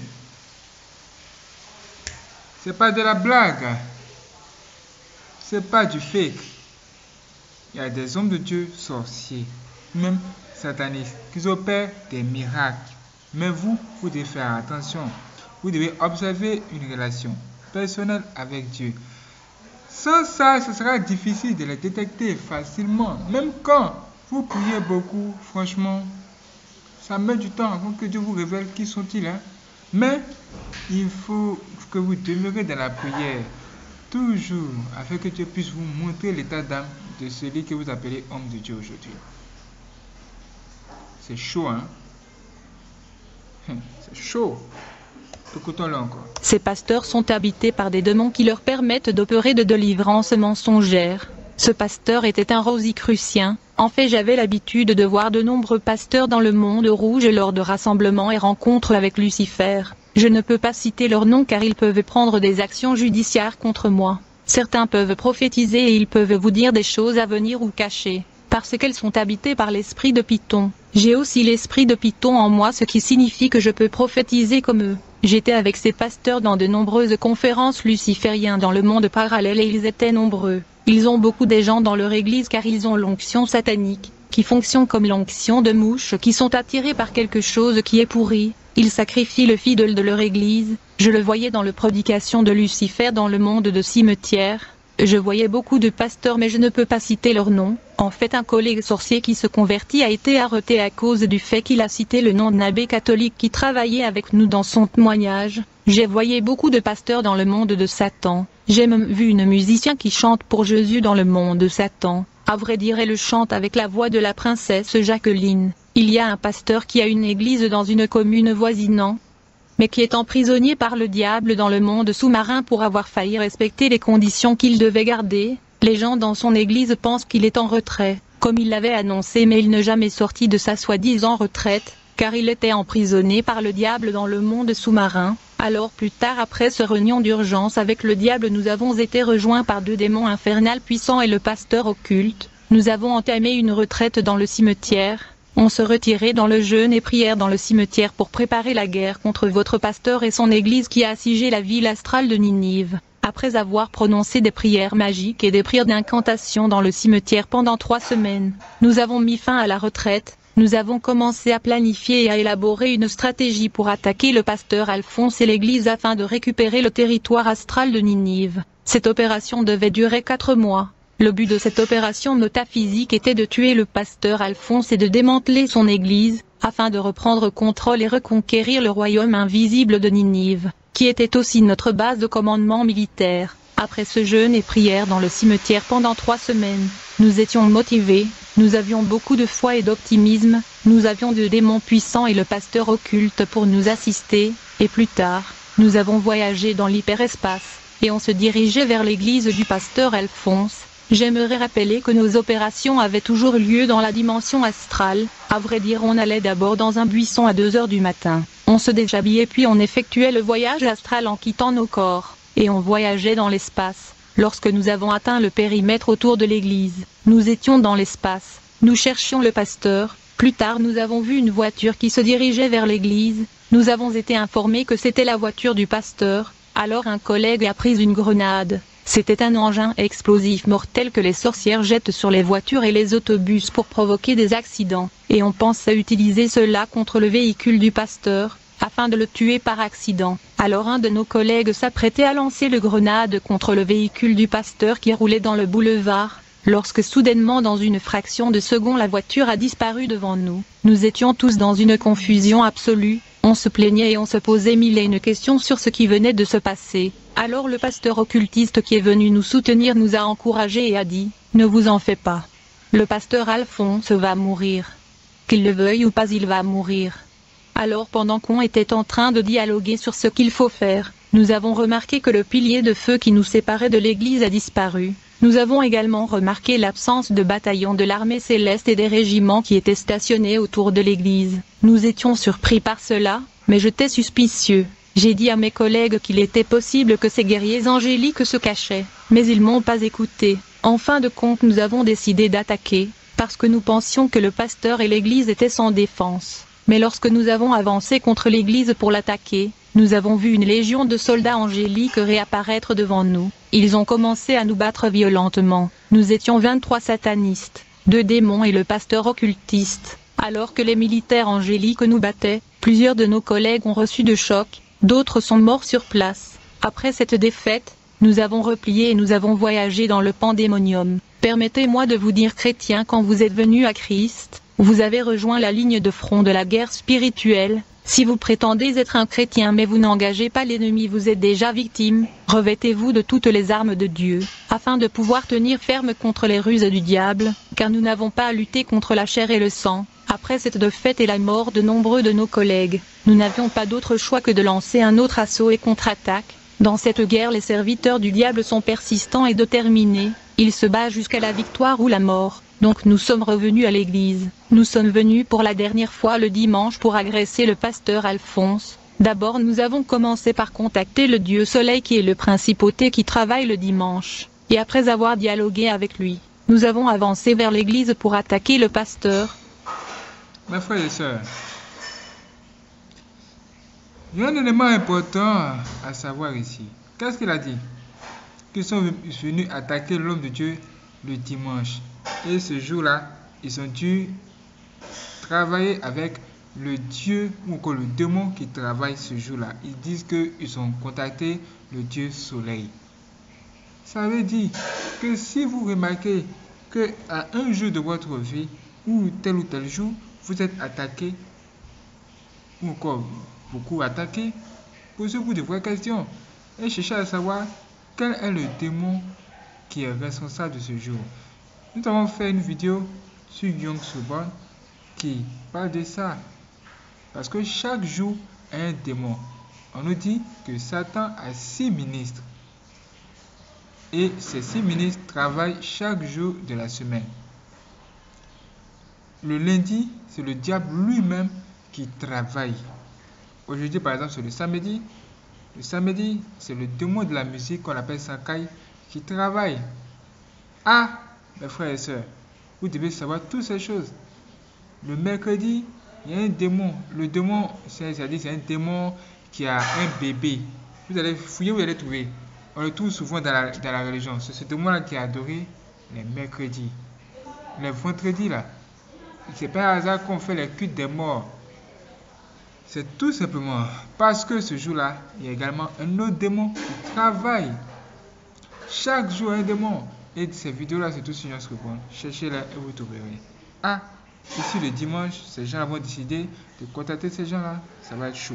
C'est pas de la blague. C'est pas du fake. Il y a des hommes de Dieu sorciers, même satanistes, qui opèrent des miracles. Mais vous, vous devez faire attention. Vous devez observer une relation personnelle avec Dieu. Sans ça, ce sera difficile de les détecter facilement. Même quand vous priez beaucoup, franchement, ça met du temps avant que Dieu vous révèle qui sont-ils. Hein? Mais il faut que vous demeurez dans la prière, toujours, afin que Dieu puisse vous montrer l'état d'âme de celui que vous appelez homme de Dieu aujourd'hui. C'est chaud, hein? C'est chaud. Écoutons-le encore. Ces pasteurs sont habités par des démons qui leur permettent d'opérer de délivrances mensongères. Ce pasteur était un rosicrucien. En fait, j'avais l'habitude de voir de nombreux pasteurs dans le monde rouge lors de rassemblements et rencontres avec Lucifer. Je ne peux pas citer leurs noms car ils peuvent prendre des actions judiciaires contre moi. Certains peuvent prophétiser et ils peuvent vous dire des choses à venir ou cachées, parce qu'elles sont habitées par l'esprit de Python. J'ai aussi l'esprit de Python en moi, ce qui signifie que je peux prophétiser comme eux. J'étais avec ces pasteurs dans de nombreuses conférences lucifériennes dans le monde parallèle et ils étaient nombreux. Ils ont beaucoup de gens dans leur église car ils ont l'onction satanique, qui fonctionne comme l'onction de mouches qui sont attirées par quelque chose qui est pourri. Ils sacrifient le fidèle de leur église. Je le voyais dans la prédication de Lucifer dans le monde de cimetière. Je voyais beaucoup de pasteurs mais je ne peux pas citer leur nom. En fait, un collègue sorcier qui se convertit a été arrêté à cause du fait qu'il a cité le nom d'un abbé catholique qui travaillait avec nous dans son témoignage. J'ai voyé beaucoup de pasteurs dans le monde de Satan. J'ai même vu une musicienne qui chante pour Jésus dans le monde de Satan. À vrai dire, elle chante avec la voix de la princesse Jacqueline. Il y a un pasteur qui a une église dans une commune voisinant, mais qui est emprisonné par le diable dans le monde sous-marin pour avoir failli respecter les conditions qu'il devait garder. Les gens dans son église pensent qu'il est en retrait, comme il l'avait annoncé, mais il n'est jamais sorti de sa soi-disant retraite, car il était emprisonné par le diable dans le monde sous-marin. Alors plus tard, après ce réunion d'urgence avec le diable, nous avons été rejoints par deux démons infernaux puissants et le pasteur occulte. Nous avons entamé une retraite dans le cimetière. On se retirait dans le jeûne et prière dans le cimetière pour préparer la guerre contre votre pasteur et son église qui a assiégé la ville astrale de Ninive. Après avoir prononcé des prières magiques et des prières d'incantation dans le cimetière pendant trois semaines, nous avons mis fin à la retraite. Nous avons commencé à planifier et à élaborer une stratégie pour attaquer le pasteur Alphonse et l'église afin de récupérer le territoire astral de Ninive. Cette opération devait durer quatre mois. Le but de cette opération métaphysique était de tuer le pasteur Alphonse et de démanteler son église, afin de reprendre contrôle et reconquérir le royaume invisible de Ninive, qui était aussi notre base de commandement militaire. Après ce jeûne et prière dans le cimetière pendant trois semaines, nous étions motivés, nous avions beaucoup de foi et d'optimisme, nous avions deux démons puissants et le pasteur occulte pour nous assister, et plus tard, nous avons voyagé dans l'hyperespace, et on se dirigeait vers l'église du pasteur Alphonse. J'aimerais rappeler que nos opérations avaient toujours lieu dans la dimension astrale. À vrai dire, on allait d'abord dans un buisson à deux heures du matin. On se déshabillait puis on effectuait le voyage astral en quittant nos corps. Et on voyageait dans l'espace. Lorsque nous avons atteint le périmètre autour de l'église, nous étions dans l'espace. Nous cherchions le pasteur. Plus tard, nous avons vu une voiture qui se dirigeait vers l'église. Nous avons été informés que c'était la voiture du pasteur. Alors un collègue a pris une grenade. C'était un engin explosif mortel que les sorcières jettent sur les voitures et les autobus pour provoquer des accidents, et on pense à utiliser cela contre le véhicule du pasteur, afin de le tuer par accident. Alors un de nos collègues s'apprêtait à lancer le grenade contre le véhicule du pasteur qui roulait dans le boulevard, lorsque soudainement dans une fraction de seconde la voiture a disparu devant nous. Nous étions tous dans une confusion absolue. On se plaignait et on se posait mille et une questions sur ce qui venait de se passer. Alors le pasteur occultiste qui est venu nous soutenir nous a encouragés et a dit « Ne vous en faites pas. Le pasteur Alphonse va mourir. Qu'il le veuille ou pas, il va mourir. » Alors pendant qu'on était en train de dialoguer sur ce qu'il faut faire, nous avons remarqué que le pilier de feu qui nous séparait de l'église a disparu. Nous avons également remarqué l'absence de bataillons de l'armée céleste et des régiments qui étaient stationnés autour de l'église. Nous étions surpris par cela, mais j'étais suspicieux. J'ai dit à mes collègues qu'il était possible que ces guerriers angéliques se cachaient, mais ils m'ont pas écouté. En fin de compte, nous avons décidé d'attaquer, parce que nous pensions que le pasteur et l'église étaient sans défense. Mais lorsque nous avons avancé contre l'église pour l'attaquer, nous avons vu une légion de soldats angéliques réapparaître devant nous. Ils ont commencé à nous battre violentement. Nous étions vingt-trois satanistes, deux démons et le pasteur occultiste. Alors que les militaires angéliques nous battaient, plusieurs de nos collègues ont reçu de chocs, d'autres sont morts sur place. Après cette défaite, nous avons replié et nous avons voyagé dans le pandémonium. Permettez-moi de vous dire, chrétiens, quand vous êtes venus à Christ, vous avez rejoint la ligne de front de la guerre spirituelle. Si vous prétendez être un chrétien mais vous n'engagez pas l'ennemi, vous êtes déjà victime. Revêtez-vous de toutes les armes de Dieu, afin de pouvoir tenir ferme contre les ruses du diable, car nous n'avons pas à lutter contre la chair et le sang. Après cette défaite et la mort de nombreux de nos collègues, nous n'avions pas d'autre choix que de lancer un autre assaut et contre-attaque. Dans cette guerre, les serviteurs du diable sont persistants et déterminés. Ils se battent jusqu'à la victoire ou la mort. Donc nous sommes revenus à l'église. Nous sommes venus pour la dernière fois le dimanche pour agresser le pasteur Alphonse. D'abord nous avons commencé par contacter le dieu soleil qui est le principauté qui travaille le dimanche. Et après avoir dialogué avec lui, nous avons avancé vers l'église pour attaquer le pasteur. Mes frères et sœurs, il y a un élément important à savoir ici. Qu'est-ce qu'il a dit? Qu'ils sont venus attaquer l'homme de Dieu le dimanche. Et ce jour-là, ils ont dû travailler avec le Dieu ou encore le démon qui travaille ce jour-là. Ils disent qu'ils ont contacté le Dieu soleil. Ça veut dire que si vous remarquez qu'à un jour de votre vie, ou tel ou tel jour, vous êtes attaqué, ou encore beaucoup attaqué, posez-vous de vraies questions et cherchez à savoir quel est le démon qui est responsable de ce jour. Nous avons fait une vidéo sur Young Subon qui parle de ça. Parce que chaque jour est un démon. On nous dit que Satan a six ministres. Et ces six ministres travaillent chaque jour de la semaine. Le lundi, c'est le diable lui-même qui travaille. Aujourd'hui, par exemple, c'est le samedi. Le samedi, c'est le démon de la musique qu'on appelle Sakai qui travaille. Ah, mes frères et sœurs, vous devez savoir toutes ces choses. Le mercredi, il y a un démon. Le démon, c'est, c'est-à-dire, c'est un démon qui a un bébé. Vous allez fouiller, vous allez trouver. On le trouve souvent dans la, dans la religion. C'est ce démon-là qui est adoré les mercredis. Les vendredis, là, c'est pas un hasard qu'on fait les cultes des morts. C'est tout simplement parce que ce jour-là, il y a également un autre démon qui travaille. Chaque jour, un démon. Et ces vidéos-là, c'est tout sur Young Subon. Cherchez-les et vous trouverez. Ah, ici le dimanche, ces gens vont décider de contacter ces gens-là. Ça va être chaud.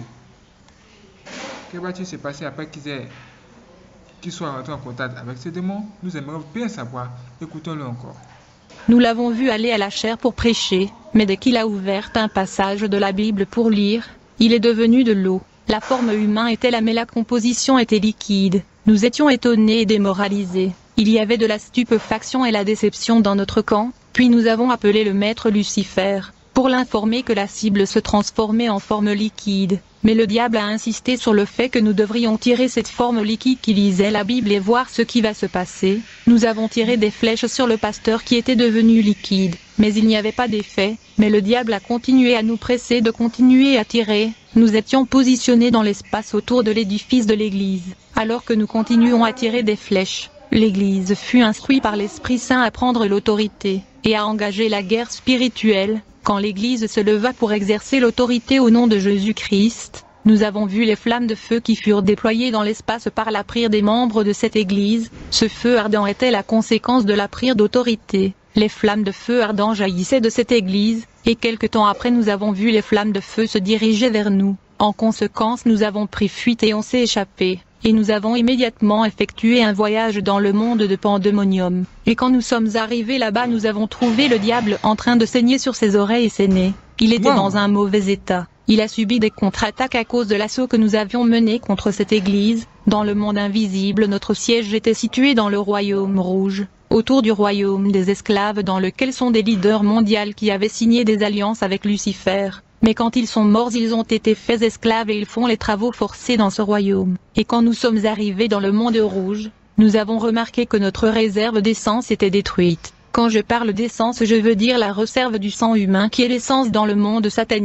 Que va-t-il se passer après qu'ils aient, qu'ils soient rentrés en contact avec ces démons? Nous aimerions bien savoir. Écoutons-le encore. Nous l'avons vu aller à la chaire pour prêcher, mais dès qu'il a ouvert un passage de la Bible pour lire, il est devenu de l'eau. La forme humaine était là mais la composition était liquide. Nous étions étonnés et démoralisés. Il y avait de la stupéfaction et la déception dans notre camp, puis nous avons appelé le maître Lucifer, pour l'informer que la cible se transformait en forme liquide. Mais le diable a insisté sur le fait que nous devrions tirer cette forme liquide qui lisait la Bible et voir ce qui va se passer. Nous avons tiré des flèches sur le pasteur qui était devenu liquide, mais il n'y avait pas d'effet, mais le diable a continué à nous presser de continuer à tirer. Nous étions positionnés dans l'espace autour de l'édifice de l'église, alors que nous continuons à tirer des flèches. L'église fut instruite par l'Esprit Saint à prendre l'autorité, et à engager la guerre spirituelle. Quand l'église se leva pour exercer l'autorité au nom de Jésus-Christ, nous avons vu les flammes de feu qui furent déployées dans l'espace par la prière des membres de cette église. Ce feu ardent était la conséquence de la prière d'autorité. Les flammes de feu ardent jaillissaient de cette église, et quelque temps après nous avons vu les flammes de feu se diriger vers nous. En conséquence nous avons pris fuite et on s'est échappé. Et nous avons immédiatement effectué un voyage dans le monde de Pandémonium. Et quand nous sommes arrivés là-bas, nous avons trouvé le diable en train de saigner sur ses oreilles et ses nez. Il était wow. dans un mauvais état. Il a subi des contre-attaques à cause de l'assaut que nous avions mené contre cette église. Dans le monde invisible, notre siège était situé dans le royaume rouge, autour du royaume des esclaves dans lequel sont des leaders mondiaux qui avaient signé des alliances avec Lucifer. Mais quand ils sont morts, ils ont été faits esclaves et ils font les travaux forcés dans ce royaume. Et quand nous sommes arrivés dans le monde rouge, nous avons remarqué que notre réserve d'essence était détruite. Quand je parle d'essence, je veux dire la réserve du sang humain qui est l'essence dans le monde satanique.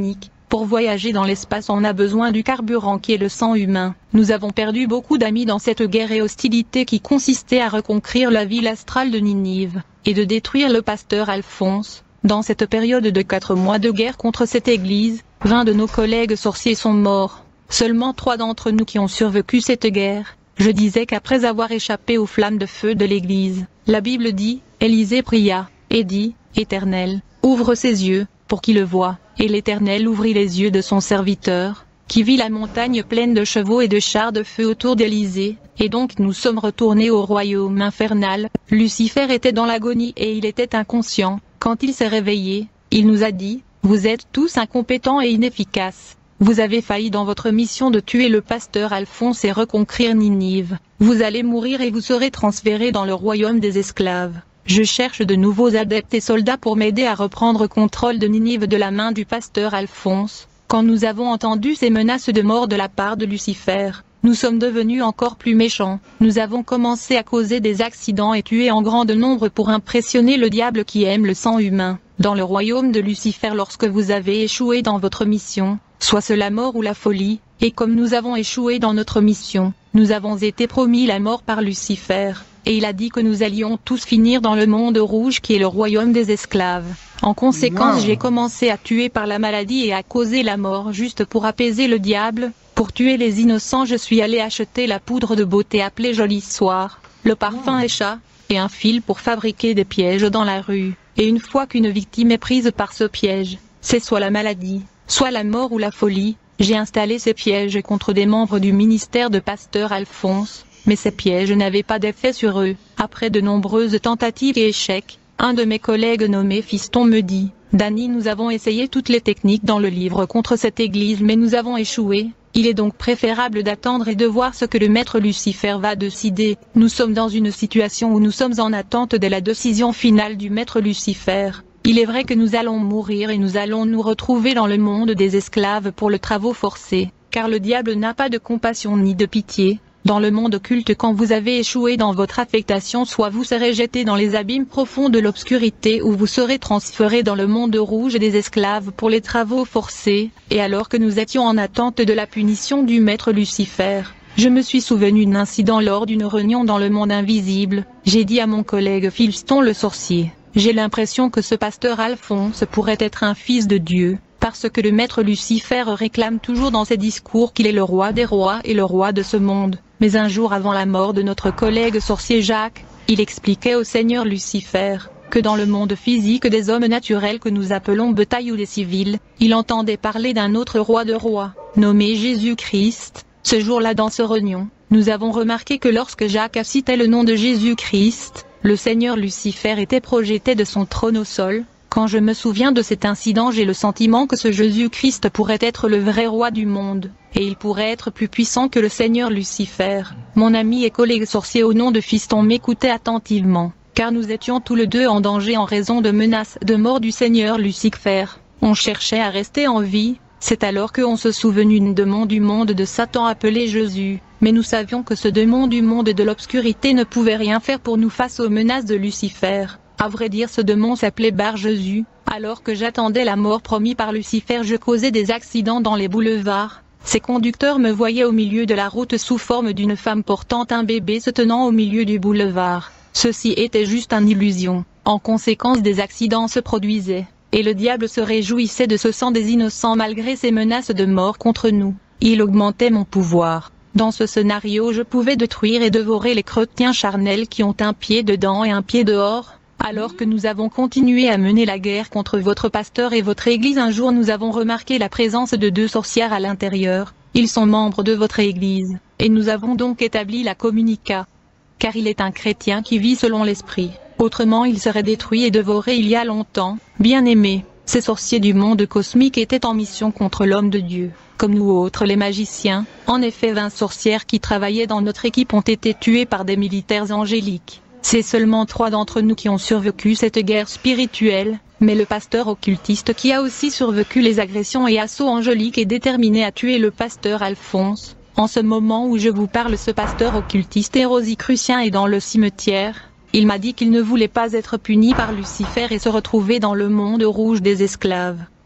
Pour voyager dans l'espace, on a besoin du carburant qui est le sang humain. Nous avons perdu beaucoup d'amis dans cette guerre et hostilité qui consistait à reconquérir la ville astrale de Ninive, et de détruire le pasteur Alphonse. Dans cette période de quatre mois de guerre contre cette église, vingt de nos collègues sorciers sont morts. Seulement trois d'entre nous qui ont survécu cette guerre. Je disais qu'après avoir échappé aux flammes de feu de l'église, la Bible dit, Élisée pria, et dit, Éternel, ouvre ses yeux, pour qu'il le voie. Et l'Éternel ouvrit les yeux de son serviteur, qui vit la montagne pleine de chevaux et de chars de feu autour d'Élysée, et donc nous sommes retournés au royaume infernal. Lucifer était dans l'agonie et il était inconscient. Quand il s'est réveillé, il nous a dit, vous êtes tous incompétents et inefficaces. Vous avez failli dans votre mission de tuer le pasteur Alphonse et reconquérir Ninive. Vous allez mourir et vous serez transférés dans le royaume des esclaves. Je cherche de nouveaux adeptes et soldats pour m'aider à reprendre contrôle de Ninive de la main du pasteur Alphonse. Quand nous avons entendu ces menaces de mort de la part de Lucifer, nous sommes devenus encore plus méchants. Nous avons commencé à causer des accidents et tuer en grand nombre pour impressionner le diable qui aime le sang humain. Dans le royaume de Lucifer, lorsque vous avez échoué dans votre mission, soit ce la mort ou la folie, et comme nous avons échoué dans notre mission, nous avons été promis la mort par Lucifer. Et il a dit que nous allions tous finir dans le monde rouge qui est le royaume des esclaves. En conséquence, Wow. j'ai commencé à tuer par la maladie et à causer la mort juste pour apaiser le diable. Pour tuer les innocents, je suis allé acheter la poudre de beauté appelée Joli Soir, le parfum Écha, et un fil pour fabriquer des pièges dans la rue. Et une fois qu'une victime est prise par ce piège, c'est soit la maladie, soit la mort ou la folie, j'ai installé ces pièges contre des membres du ministère de pasteur Alphonse. Mais ces pièges n'avaient pas d'effet sur eux. Après de nombreuses tentatives et échecs, un de mes collègues nommé Fiston me dit, Danny, nous avons essayé toutes les techniques dans le livre contre cette église mais nous avons échoué. Il est donc préférable d'attendre et de voir ce que le maître Lucifer va décider. Nous sommes dans une situation où nous sommes en attente de la décision finale du maître Lucifer. Il est vrai que nous allons mourir et nous allons nous retrouver dans le monde des esclaves pour le travaux forcés, car le diable n'a pas de compassion ni de pitié. Dans le monde occulte, quand vous avez échoué dans votre affectation, soit vous serez jeté dans les abîmes profonds de l'obscurité ou vous serez transféré dans le monde rouge des esclaves pour les travaux forcés. Et alors que nous étions en attente de la punition du maître Lucifer, je me suis souvenu d'un incident lors d'une réunion dans le monde invisible. J'ai dit à mon collègue Fiston le sorcier, j'ai l'impression que ce pasteur Alphonse pourrait être un fils de Dieu. Parce que le maître Lucifer réclame toujours dans ses discours qu'il est le roi des rois et le roi de ce monde. Mais un jour avant la mort de notre collègue sorcier Jacques, il expliquait au Seigneur Lucifer, que dans le monde physique des hommes naturels que nous appelons bétail ou des civils, il entendait parler d'un autre roi de rois, nommé Jésus-Christ. Ce jour-là dans ce réunion, nous avons remarqué que lorsque Jacques citait le nom de Jésus-Christ, le Seigneur Lucifer était projeté de son trône au sol. Quand je me souviens de cet incident, j'ai le sentiment que ce Jésus-Christ pourrait être le vrai roi du monde, et il pourrait être plus puissant que le Seigneur Lucifer. Mon ami et collègue sorcier au nom de Fiston m'écoutait attentivement, car nous étions tous les deux en danger en raison de menaces de mort du Seigneur Lucifer. On cherchait à rester en vie, c'est alors qu'on se souvenu d'un démon du monde de Satan appelé Jésus. Mais nous savions que ce démon du monde de l'obscurité ne pouvait rien faire pour nous face aux menaces de Lucifer. À vrai dire, ce démon s'appelait Bar Jésus. Alors que j'attendais la mort promise par Lucifer, je causais des accidents dans les boulevards. Ces conducteurs me voyaient au milieu de la route sous forme d'une femme portant un bébé se tenant au milieu du boulevard. Ceci était juste une illusion. En conséquence, des accidents se produisaient. Et le diable se réjouissait de ce sang des innocents malgré ses menaces de mort contre nous. Il augmentait mon pouvoir. Dans ce scénario, je pouvais détruire et dévorer les chrétiens charnels qui ont un pied dedans et un pied dehors. Alors que nous avons continué à mener la guerre contre votre pasteur et votre église, un jour nous avons remarqué la présence de deux sorcières à l'intérieur. Ils sont membres de votre église, et nous avons donc établi la communica. Car il est un chrétien qui vit selon l'esprit. Autrement il serait détruit et dévoré il y a longtemps. Bien-aimés, ces sorciers du monde cosmique étaient en mission contre l'homme de Dieu, comme nous autres les magiciens. En effet, vingt sorcières qui travaillaient dans notre équipe ont été tuées par des militaires angéliques. C'est seulement trois d'entre nous qui ont survécu cette guerre spirituelle, mais le pasteur occultiste qui a aussi survécu les agressions et assauts angéliques est déterminé à tuer le pasteur Alphonse. En ce moment où je vous parle, ce pasteur occultiste et rosicrucien est dans le cimetière. Il m'a dit qu'il ne voulait pas être puni par Lucifer et se retrouver dans le monde rouge des esclaves.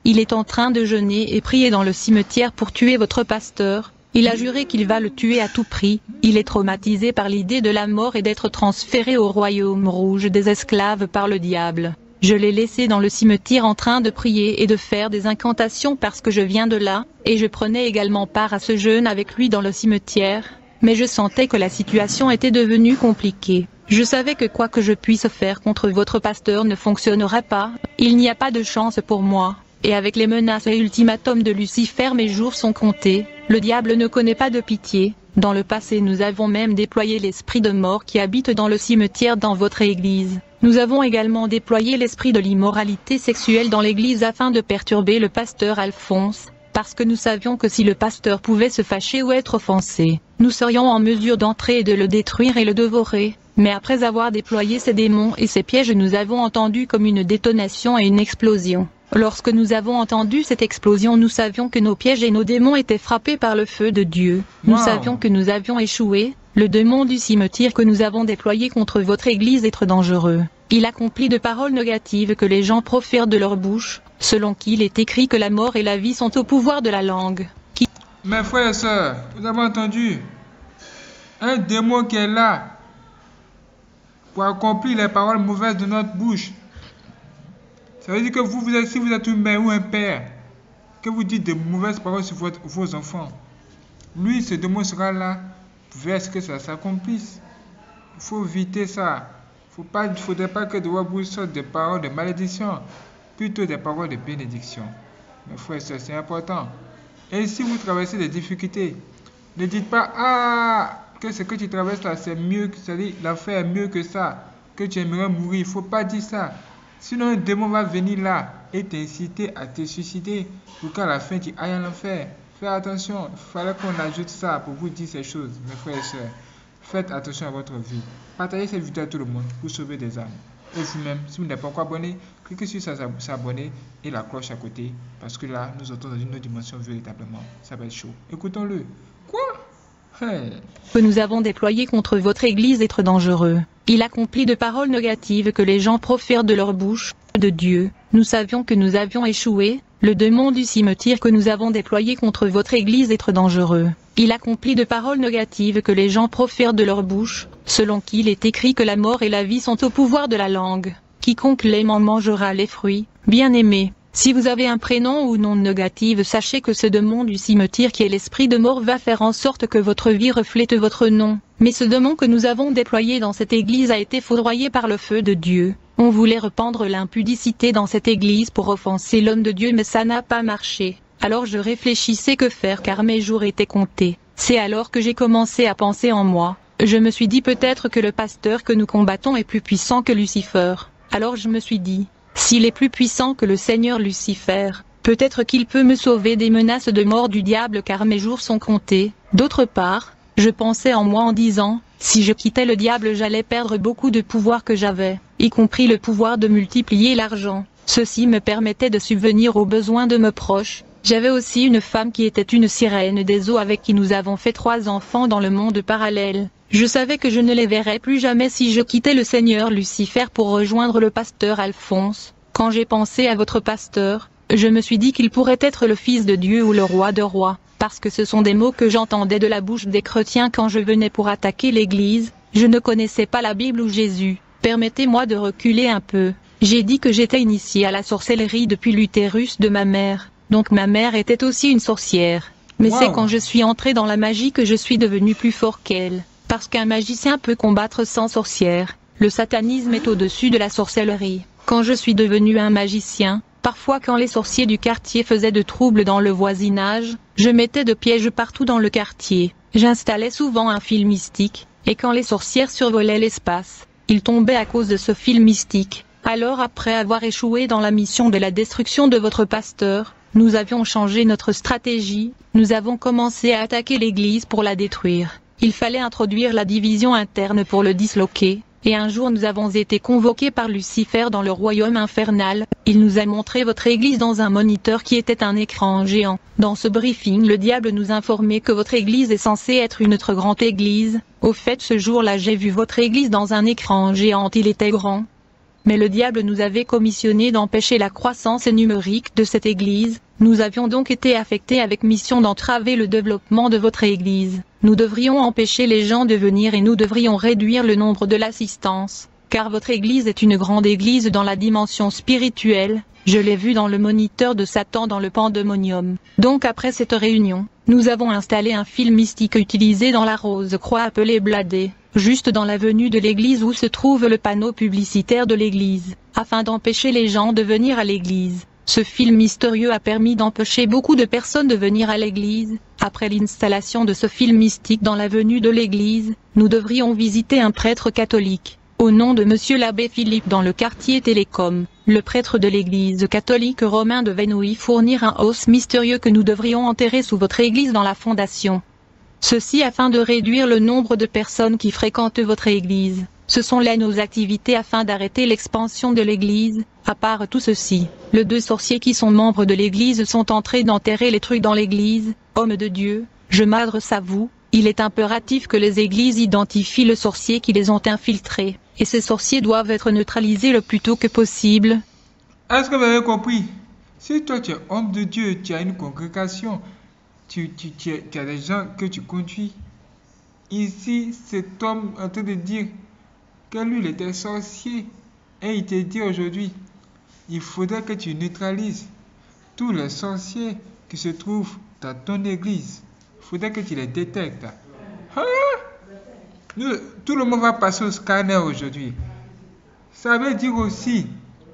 il est en train de jeûner et prier dans le cimetière pour tuer votre pasteur. Il a juré qu'il va le tuer à tout prix. Il est traumatisé par l'idée de la mort et d'être transféré au royaume rouge des esclaves par le diable. Je l'ai laissé dans le cimetière en train de prier et de faire des incantations parce que je viens de là, et je prenais également part à ce jeûne avec lui dans le cimetière, mais je sentais que la situation était devenue compliquée. Je savais que quoi que je puisse faire contre votre pasteur ne fonctionnera pas, il n'y a pas de chance pour moi. Et avec les menaces et ultimatums de Lucifer, mes jours sont comptés. Le diable ne connaît pas de pitié. Dans le passé, nous avons même déployé l'esprit de mort qui habite dans le cimetière dans votre église. Nous avons également déployé l'esprit de l'immoralité sexuelle dans l'église afin de perturber le pasteur Alphonse, parce que nous savions que si le pasteur pouvait se fâcher ou être offensé, nous serions en mesure d'entrer et de le détruire et le dévorer. Mais après avoir déployé ces démons et ces pièges, nous avons entendu comme une détonation et une explosion. Lorsque nous avons entendu cette explosion, nous savions que nos pièges et nos démons étaient frappés par le feu de Dieu. Nous Wow. savions que nous avions échoué. Le démon du cimetière que nous avons déployé contre votre église est très dangereux. Il accomplit de paroles négatives que les gens profèrent de leur bouche, selon qui il est écrit que la mort et la vie sont au pouvoir de la langue. Qui... Mes frères et sœurs, vous avez entendu? Un démon qui est là pour accomplir les paroles mauvaises de notre bouche. Ça veut dire que vous, vous êtes, si vous êtes une mère ou un père, que vous dites de mauvaises paroles sur votre, vos enfants, lui, ce démon sera là pour faire ce que ça s'accomplisse. Il faut éviter ça. Il ne faudrait pas que de votre bouche sortent des paroles de malédiction, plutôt des paroles de bénédiction. Mes frères et sœurs, c'est important. Et si vous traversez des difficultés, ne dites pas, ah, que ce que tu traverses là, c'est mieux, c'est-à-dire l'enfer est mieux que ça, que tu aimerais mourir. Il ne faut pas dire ça. Sinon, un démon va venir là et t'inciter à te suicider pour qu'à la fin tu ailles en enfer. Faites attention, il fallait qu'on ajoute ça pour vous dire ces choses, mes frères et sœurs. Faites attention à votre vie. Partagez cette vidéo à tout le monde pour sauver des âmes. Et vous-même, si vous n'êtes pas encore abonné, cliquez sur s'abonner et la cloche à côté. Parce que là, nous entrons dans une autre dimension véritablement. Ça va être chaud. Écoutons-le. Quoi? Hey. que nous avons déployé contre votre église est très dangereux. Il accomplit de paroles négatives que les gens profèrent de leur bouche, de Dieu. Nous savions que nous avions échoué. Le démon du cimetière que nous avons déployé contre votre église est très dangereux. Il accomplit de paroles négatives que les gens profèrent de leur bouche, selon qui il est écrit que la mort et la vie sont au pouvoir de la langue. Quiconque l'aime en mangera les fruits. Bien-aimés, si vous avez un prénom ou nom négatif, sachez que ce démon du cimetière qui est l'esprit de mort va faire en sorte que votre vie reflète votre nom. Mais ce démon que nous avons déployé dans cette église a été foudroyé par le feu de Dieu. On voulait répandre l'impudicité dans cette église pour offenser l'homme de Dieu, mais ça n'a pas marché. Alors je réfléchissais que faire car mes jours étaient comptés. C'est alors que j'ai commencé à penser en moi. Je me suis dit peut-être que le pasteur que nous combattons est plus puissant que Lucifer. Alors je me suis dit, s'il est plus puissant que le Seigneur Lucifer, peut-être qu'il peut me sauver des menaces de mort du diable car mes jours sont comptés. D'autre part, je pensais en moi en disant, si je quittais le diable j'allais perdre beaucoup de pouvoir que j'avais, y compris le pouvoir de multiplier l'argent. Ceci me permettait de subvenir aux besoins de mes proches. J'avais aussi une femme qui était une sirène des eaux avec qui nous avons fait trois enfants dans le monde parallèle. Je savais que je ne les verrais plus jamais si je quittais le Seigneur Lucifer pour rejoindre le pasteur Alphonse. Quand j'ai pensé à votre pasteur, je me suis dit qu'il pourrait être le Fils de Dieu ou le Roi de rois, parce que ce sont des mots que j'entendais de la bouche des chrétiens quand je venais pour attaquer l'église. Je ne connaissais pas la Bible ou Jésus. Permettez-moi de reculer un peu. J'ai dit que j'étais initiée à la sorcellerie depuis l'utérus de ma mère, donc ma mère était aussi une sorcière. Mais Wow. c'est quand je suis entrée dans la magie que je suis devenue plus fort qu'elle. Parce qu'un magicien peut combattre sans sorcière. Le satanisme est au-dessus de la sorcellerie. Quand je suis devenu un magicien, parfois quand les sorciers du quartier faisaient de troubles dans le voisinage, je mettais de pièges partout dans le quartier. J'installais souvent un fil mystique, et quand les sorcières survolaient l'espace, ils tombaient à cause de ce fil mystique. Alors après avoir échoué dans la mission de la destruction de votre pasteur, nous avions changé notre stratégie, nous avons commencé à attaquer l'église pour la détruire. Il fallait introduire la division interne pour le disloquer, et un jour nous avons été convoqués par Lucifer dans le royaume infernal. Il nous a montré votre église dans un moniteur qui était un écran géant. Dans ce briefing, le diable nous informait que votre église est censée être une très grande église. Au fait, ce jour-là j'ai vu votre église dans un écran géant, il était grand. mais le diable nous avait commissionné d'empêcher la croissance numérique de cette église. Nous avions donc été affectés avec mission d'entraver le développement de votre église. Nous devrions empêcher les gens de venir et nous devrions réduire le nombre de l'assistance, car votre église est une grande église dans la dimension spirituelle. Je l'ai vu dans le moniteur de Satan dans le pandémonium. Donc après cette réunion, nous avons installé un fil mystique utilisé dans la rose croix appelée Bladé, juste dans l'avenue de l'église où se trouve le panneau publicitaire de l'église, afin d'empêcher les gens de venir à l'église. Ce fil mystérieux a permis d'empêcher beaucoup de personnes de venir à l'église. Après l'installation de ce fil mystique dans l'avenue de l'église, nous devrions visiter un prêtre catholique, au nom de Monsieur l'abbé Philippe dans le quartier Télécom. Le prêtre de l'église catholique romain devait nous y fournir un os mystérieux que nous devrions enterrer sous votre église dans la fondation. Ceci afin de réduire le nombre de personnes qui fréquentent votre église. Ce sont là nos activités afin d'arrêter l'expansion de l'église. À part tout ceci, les deux sorciers qui sont membres de l'église sont entrés d'enterrer les trucs dans l'église. Homme de Dieu, je m'adresse à vous. Il est impératif que les églises identifient le sorcier qui les ont infiltrés, et ces sorciers doivent être neutralisés le plus tôt que possible. Est-ce que vous avez compris? Si toi tu es homme de Dieu, tu as une congrégation, tu, tu, tu, as, tu as des gens que tu conduis. Ici, cet homme est en train de dire que lui il était sorcier, et il te dit aujourd'hui, il faudrait que tu neutralises tous les sorciers qui se trouvent dans ton église. Il faudrait que tu les détectes. Ah! Nous, tout le monde va passer au scanner aujourd'hui. Ça veut dire aussi,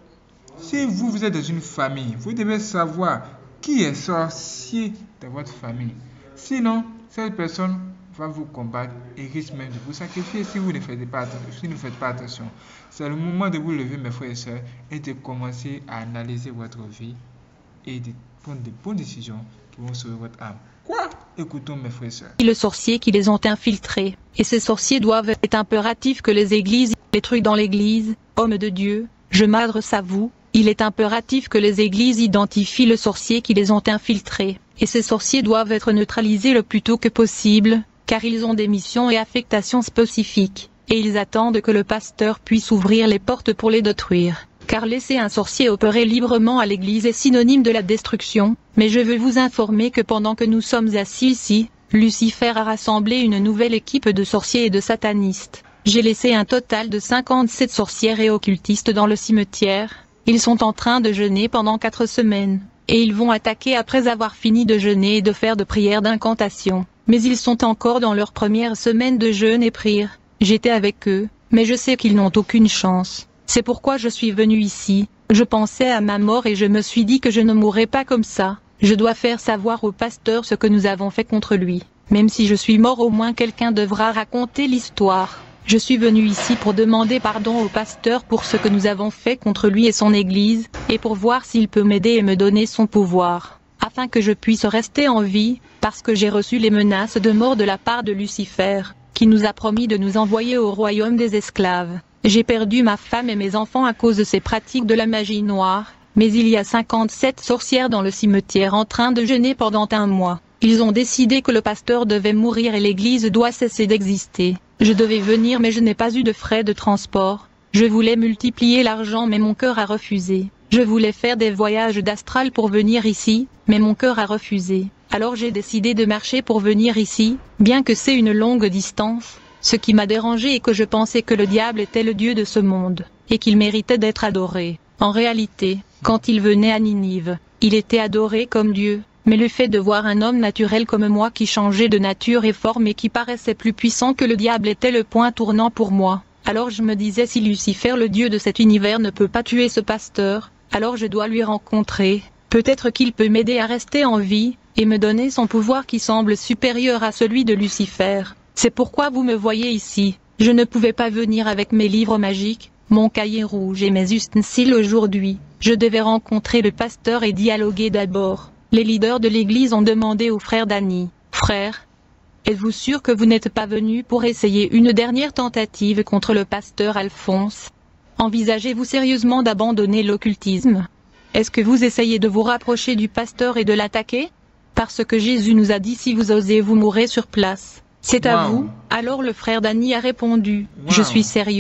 si vous, vous êtes dans une famille, vous devez savoir qui est sorcier dans votre famille. Sinon, cette personne va vous combattre et risque même de vous sacrifier si vous ne faites pas attention. Si vous ne faites pas attention. C'est le moment de vous lever, mes frères et sœurs, et de commencer à analyser votre vie et de prendre de bonnes décisions qui vont sauver votre âme. Quoi? Écoutons mes frères et sœurs. Le sorcier qui les ont infiltrés, et ces sorciers doivent être impératif que les églises, les trucs dans l'église, homme de Dieu, je m'adresse à vous, il est impératif que les églises identifient le sorcier qui les ont infiltrés, et ces sorciers doivent être neutralisés le plus tôt que possible, car ils ont des missions et affectations spécifiques, et ils attendent que le pasteur puisse ouvrir les portes pour les détruire. Car laisser un sorcier opérer librement à l'église est synonyme de la destruction, mais je veux vous informer que pendant que nous sommes assis ici, Lucifer a rassemblé une nouvelle équipe de sorciers et de satanistes. J'ai laissé un total de cinquante-sept sorcières et occultistes dans le cimetière. Ils sont en train de jeûner pendant quatre semaines, et ils vont attaquer après avoir fini de jeûner et de faire de prières d'incantation. Mais ils sont encore dans leur première semaine de jeûne et prière. J'étais avec eux, mais je sais qu'ils n'ont aucune chance. C'est pourquoi je suis venu ici. Je pensais à ma mort et je me suis dit que je ne mourrais pas comme ça. Je dois faire savoir au pasteur ce que nous avons fait contre lui. Même si je suis mort, au moins quelqu'un devra raconter l'histoire. Je suis venu ici pour demander pardon au pasteur pour ce que nous avons fait contre lui et son église, et pour voir s'il peut m'aider et me donner son pouvoir, afin que je puisse rester en vie, parce que j'ai reçu les menaces de mort de la part de Lucifer, qui nous a promis de nous envoyer au royaume des esclaves. J'ai perdu ma femme et mes enfants à cause de ces pratiques de la magie noire, mais il y a cinquante-sept sorcières dans le cimetière en train de jeûner pendant un mois. Ils ont décidé que le pasteur devait mourir et l'église doit cesser d'exister. Je devais venir mais je n'ai pas eu de frais de transport. Je voulais multiplier l'argent mais mon cœur a refusé. Je voulais faire des voyages d'astral pour venir ici, mais mon cœur a refusé. Alors j'ai décidé de marcher pour venir ici, bien que c'est une longue distance. Ce qui m'a dérangé est que je pensais que le diable était le dieu de ce monde, et qu'il méritait d'être adoré. En réalité, quand il venait à Ninive, il était adoré comme Dieu, mais le fait de voir un homme naturel comme moi qui changeait de nature et forme et qui paraissait plus puissant que le diable était le point tournant pour moi. Alors je me disais, si Lucifer, le dieu de cet univers, ne peut pas tuer ce pasteur, alors je dois lui rencontrer. Peut-être qu'il peut m'aider à rester en vie, et me donner son pouvoir qui semble supérieur à celui de Lucifer. C'est pourquoi vous me voyez ici. Je ne pouvais pas venir avec mes livres magiques, mon cahier rouge et mes ustensiles aujourd'hui. Je devais rencontrer le pasteur et dialoguer d'abord. Les leaders de l'église ont demandé au frère Danny, « Frère, êtes-vous sûr que vous n'êtes pas venu pour essayer une dernière tentative contre le pasteur Alphonse? Envisagez-vous sérieusement d'abandonner l'occultisme? Est-ce que vous essayez de vous rapprocher du pasteur et de l'attaquer? Parce que Jésus nous a dit, si vous osez, vous mourrez sur place. C'est à Wow. vous. » Alors le frère Danny a répondu, Wow. « Je suis sérieux,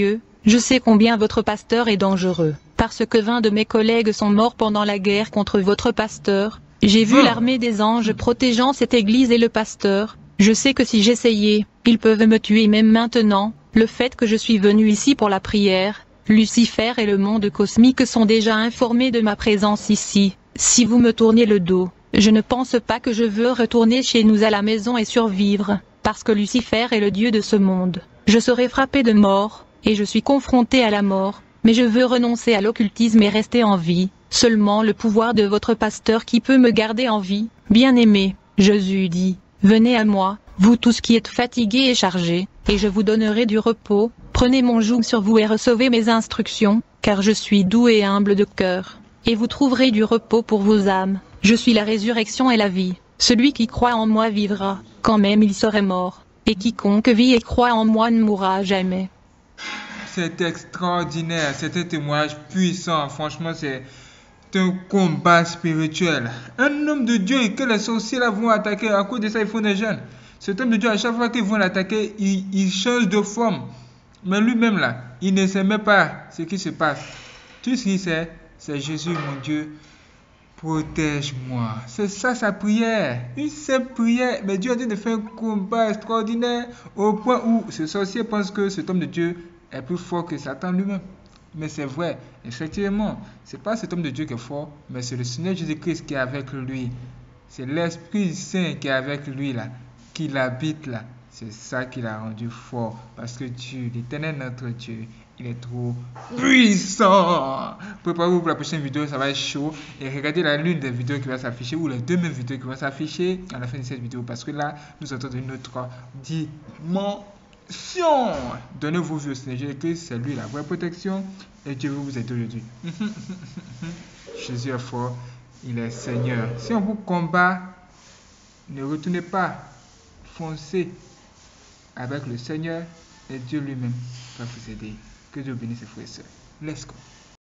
Je sais combien votre pasteur est dangereux, parce que vingt de mes collègues sont morts pendant la guerre contre votre pasteur. J'ai vu vingt. l'armée des anges protégeant cette église et le pasteur. Je sais que si j'essayais, ils peuvent me tuer même maintenant. Le fait que je suis venu ici pour la prière, Lucifer et le monde cosmique sont déjà informés de ma présence ici. Si vous me tournez le dos, je ne pense pas que je veux retourner chez nous à la maison et survivre, parce que Lucifer est le dieu de ce monde. Je serai frappé de mort, et je suis confronté à la mort, mais je veux renoncer à l'occultisme et rester en vie. Seulement le pouvoir de votre pasteur qui peut me garder en vie. Bien-aimé, Jésus dit, venez à moi, vous tous qui êtes fatigués et chargés, et je vous donnerai du repos. Prenez mon joug sur vous et recevez mes instructions, car je suis doux et humble de cœur, et vous trouverez du repos pour vos âmes. Je suis la résurrection et la vie. Celui qui croit en moi vivra, quand même il serait mort, et quiconque vit et croit en moi ne mourra jamais. C'est extraordinaire, c'est un témoignage puissant. Franchement, c'est un combat spirituel. Un homme de Dieu que les sorciers là vont attaquer, à cause de ça, ils font des jeûnes. Cet homme de Dieu, à chaque fois qu'ils vont l'attaquer, il, il change de forme. Mais lui-même là, il ne sait même pas ce qui se passe. Tout ce qu'il sait, c'est Jésus, mon Dieu, protège-moi. C'est ça sa prière. Une simple prière. Mais Dieu a dit de faire un combat extraordinaire au point où ce sorcier pense que cet homme de Dieu est plus fort que Satan lui-même. Mais c'est vrai, effectivement, c'est pas cet homme de Dieu qui est fort, mais c'est le Seigneur Jésus-Christ qui est avec lui. C'est l'Esprit Saint qui est avec lui là, qui l'habite là. C'est ça qui l'a rendu fort. Parce que Dieu, l'Éternel notre Dieu, il est trop puissant. Préparez-vous pour la prochaine vidéo, ça va être chaud. Et regardez la l'une des vidéos qui va s'afficher, ou les deux mêmes vidéos qui vont s'afficher à la fin de cette vidéo. Parce que là, nous sommes dans une autre dimension. Donnez vos vues au Seigneur Jésus-Christ, c'est lui la vraie protection. Et Dieu vous aide aujourd'hui. Jésus est fort, il est Seigneur. Si on vous combat, ne retournez pas. Foncez avec le Seigneur et Dieu lui-même va vous aider. Que Dieu bénisse ses frères et sœurs. Let's go.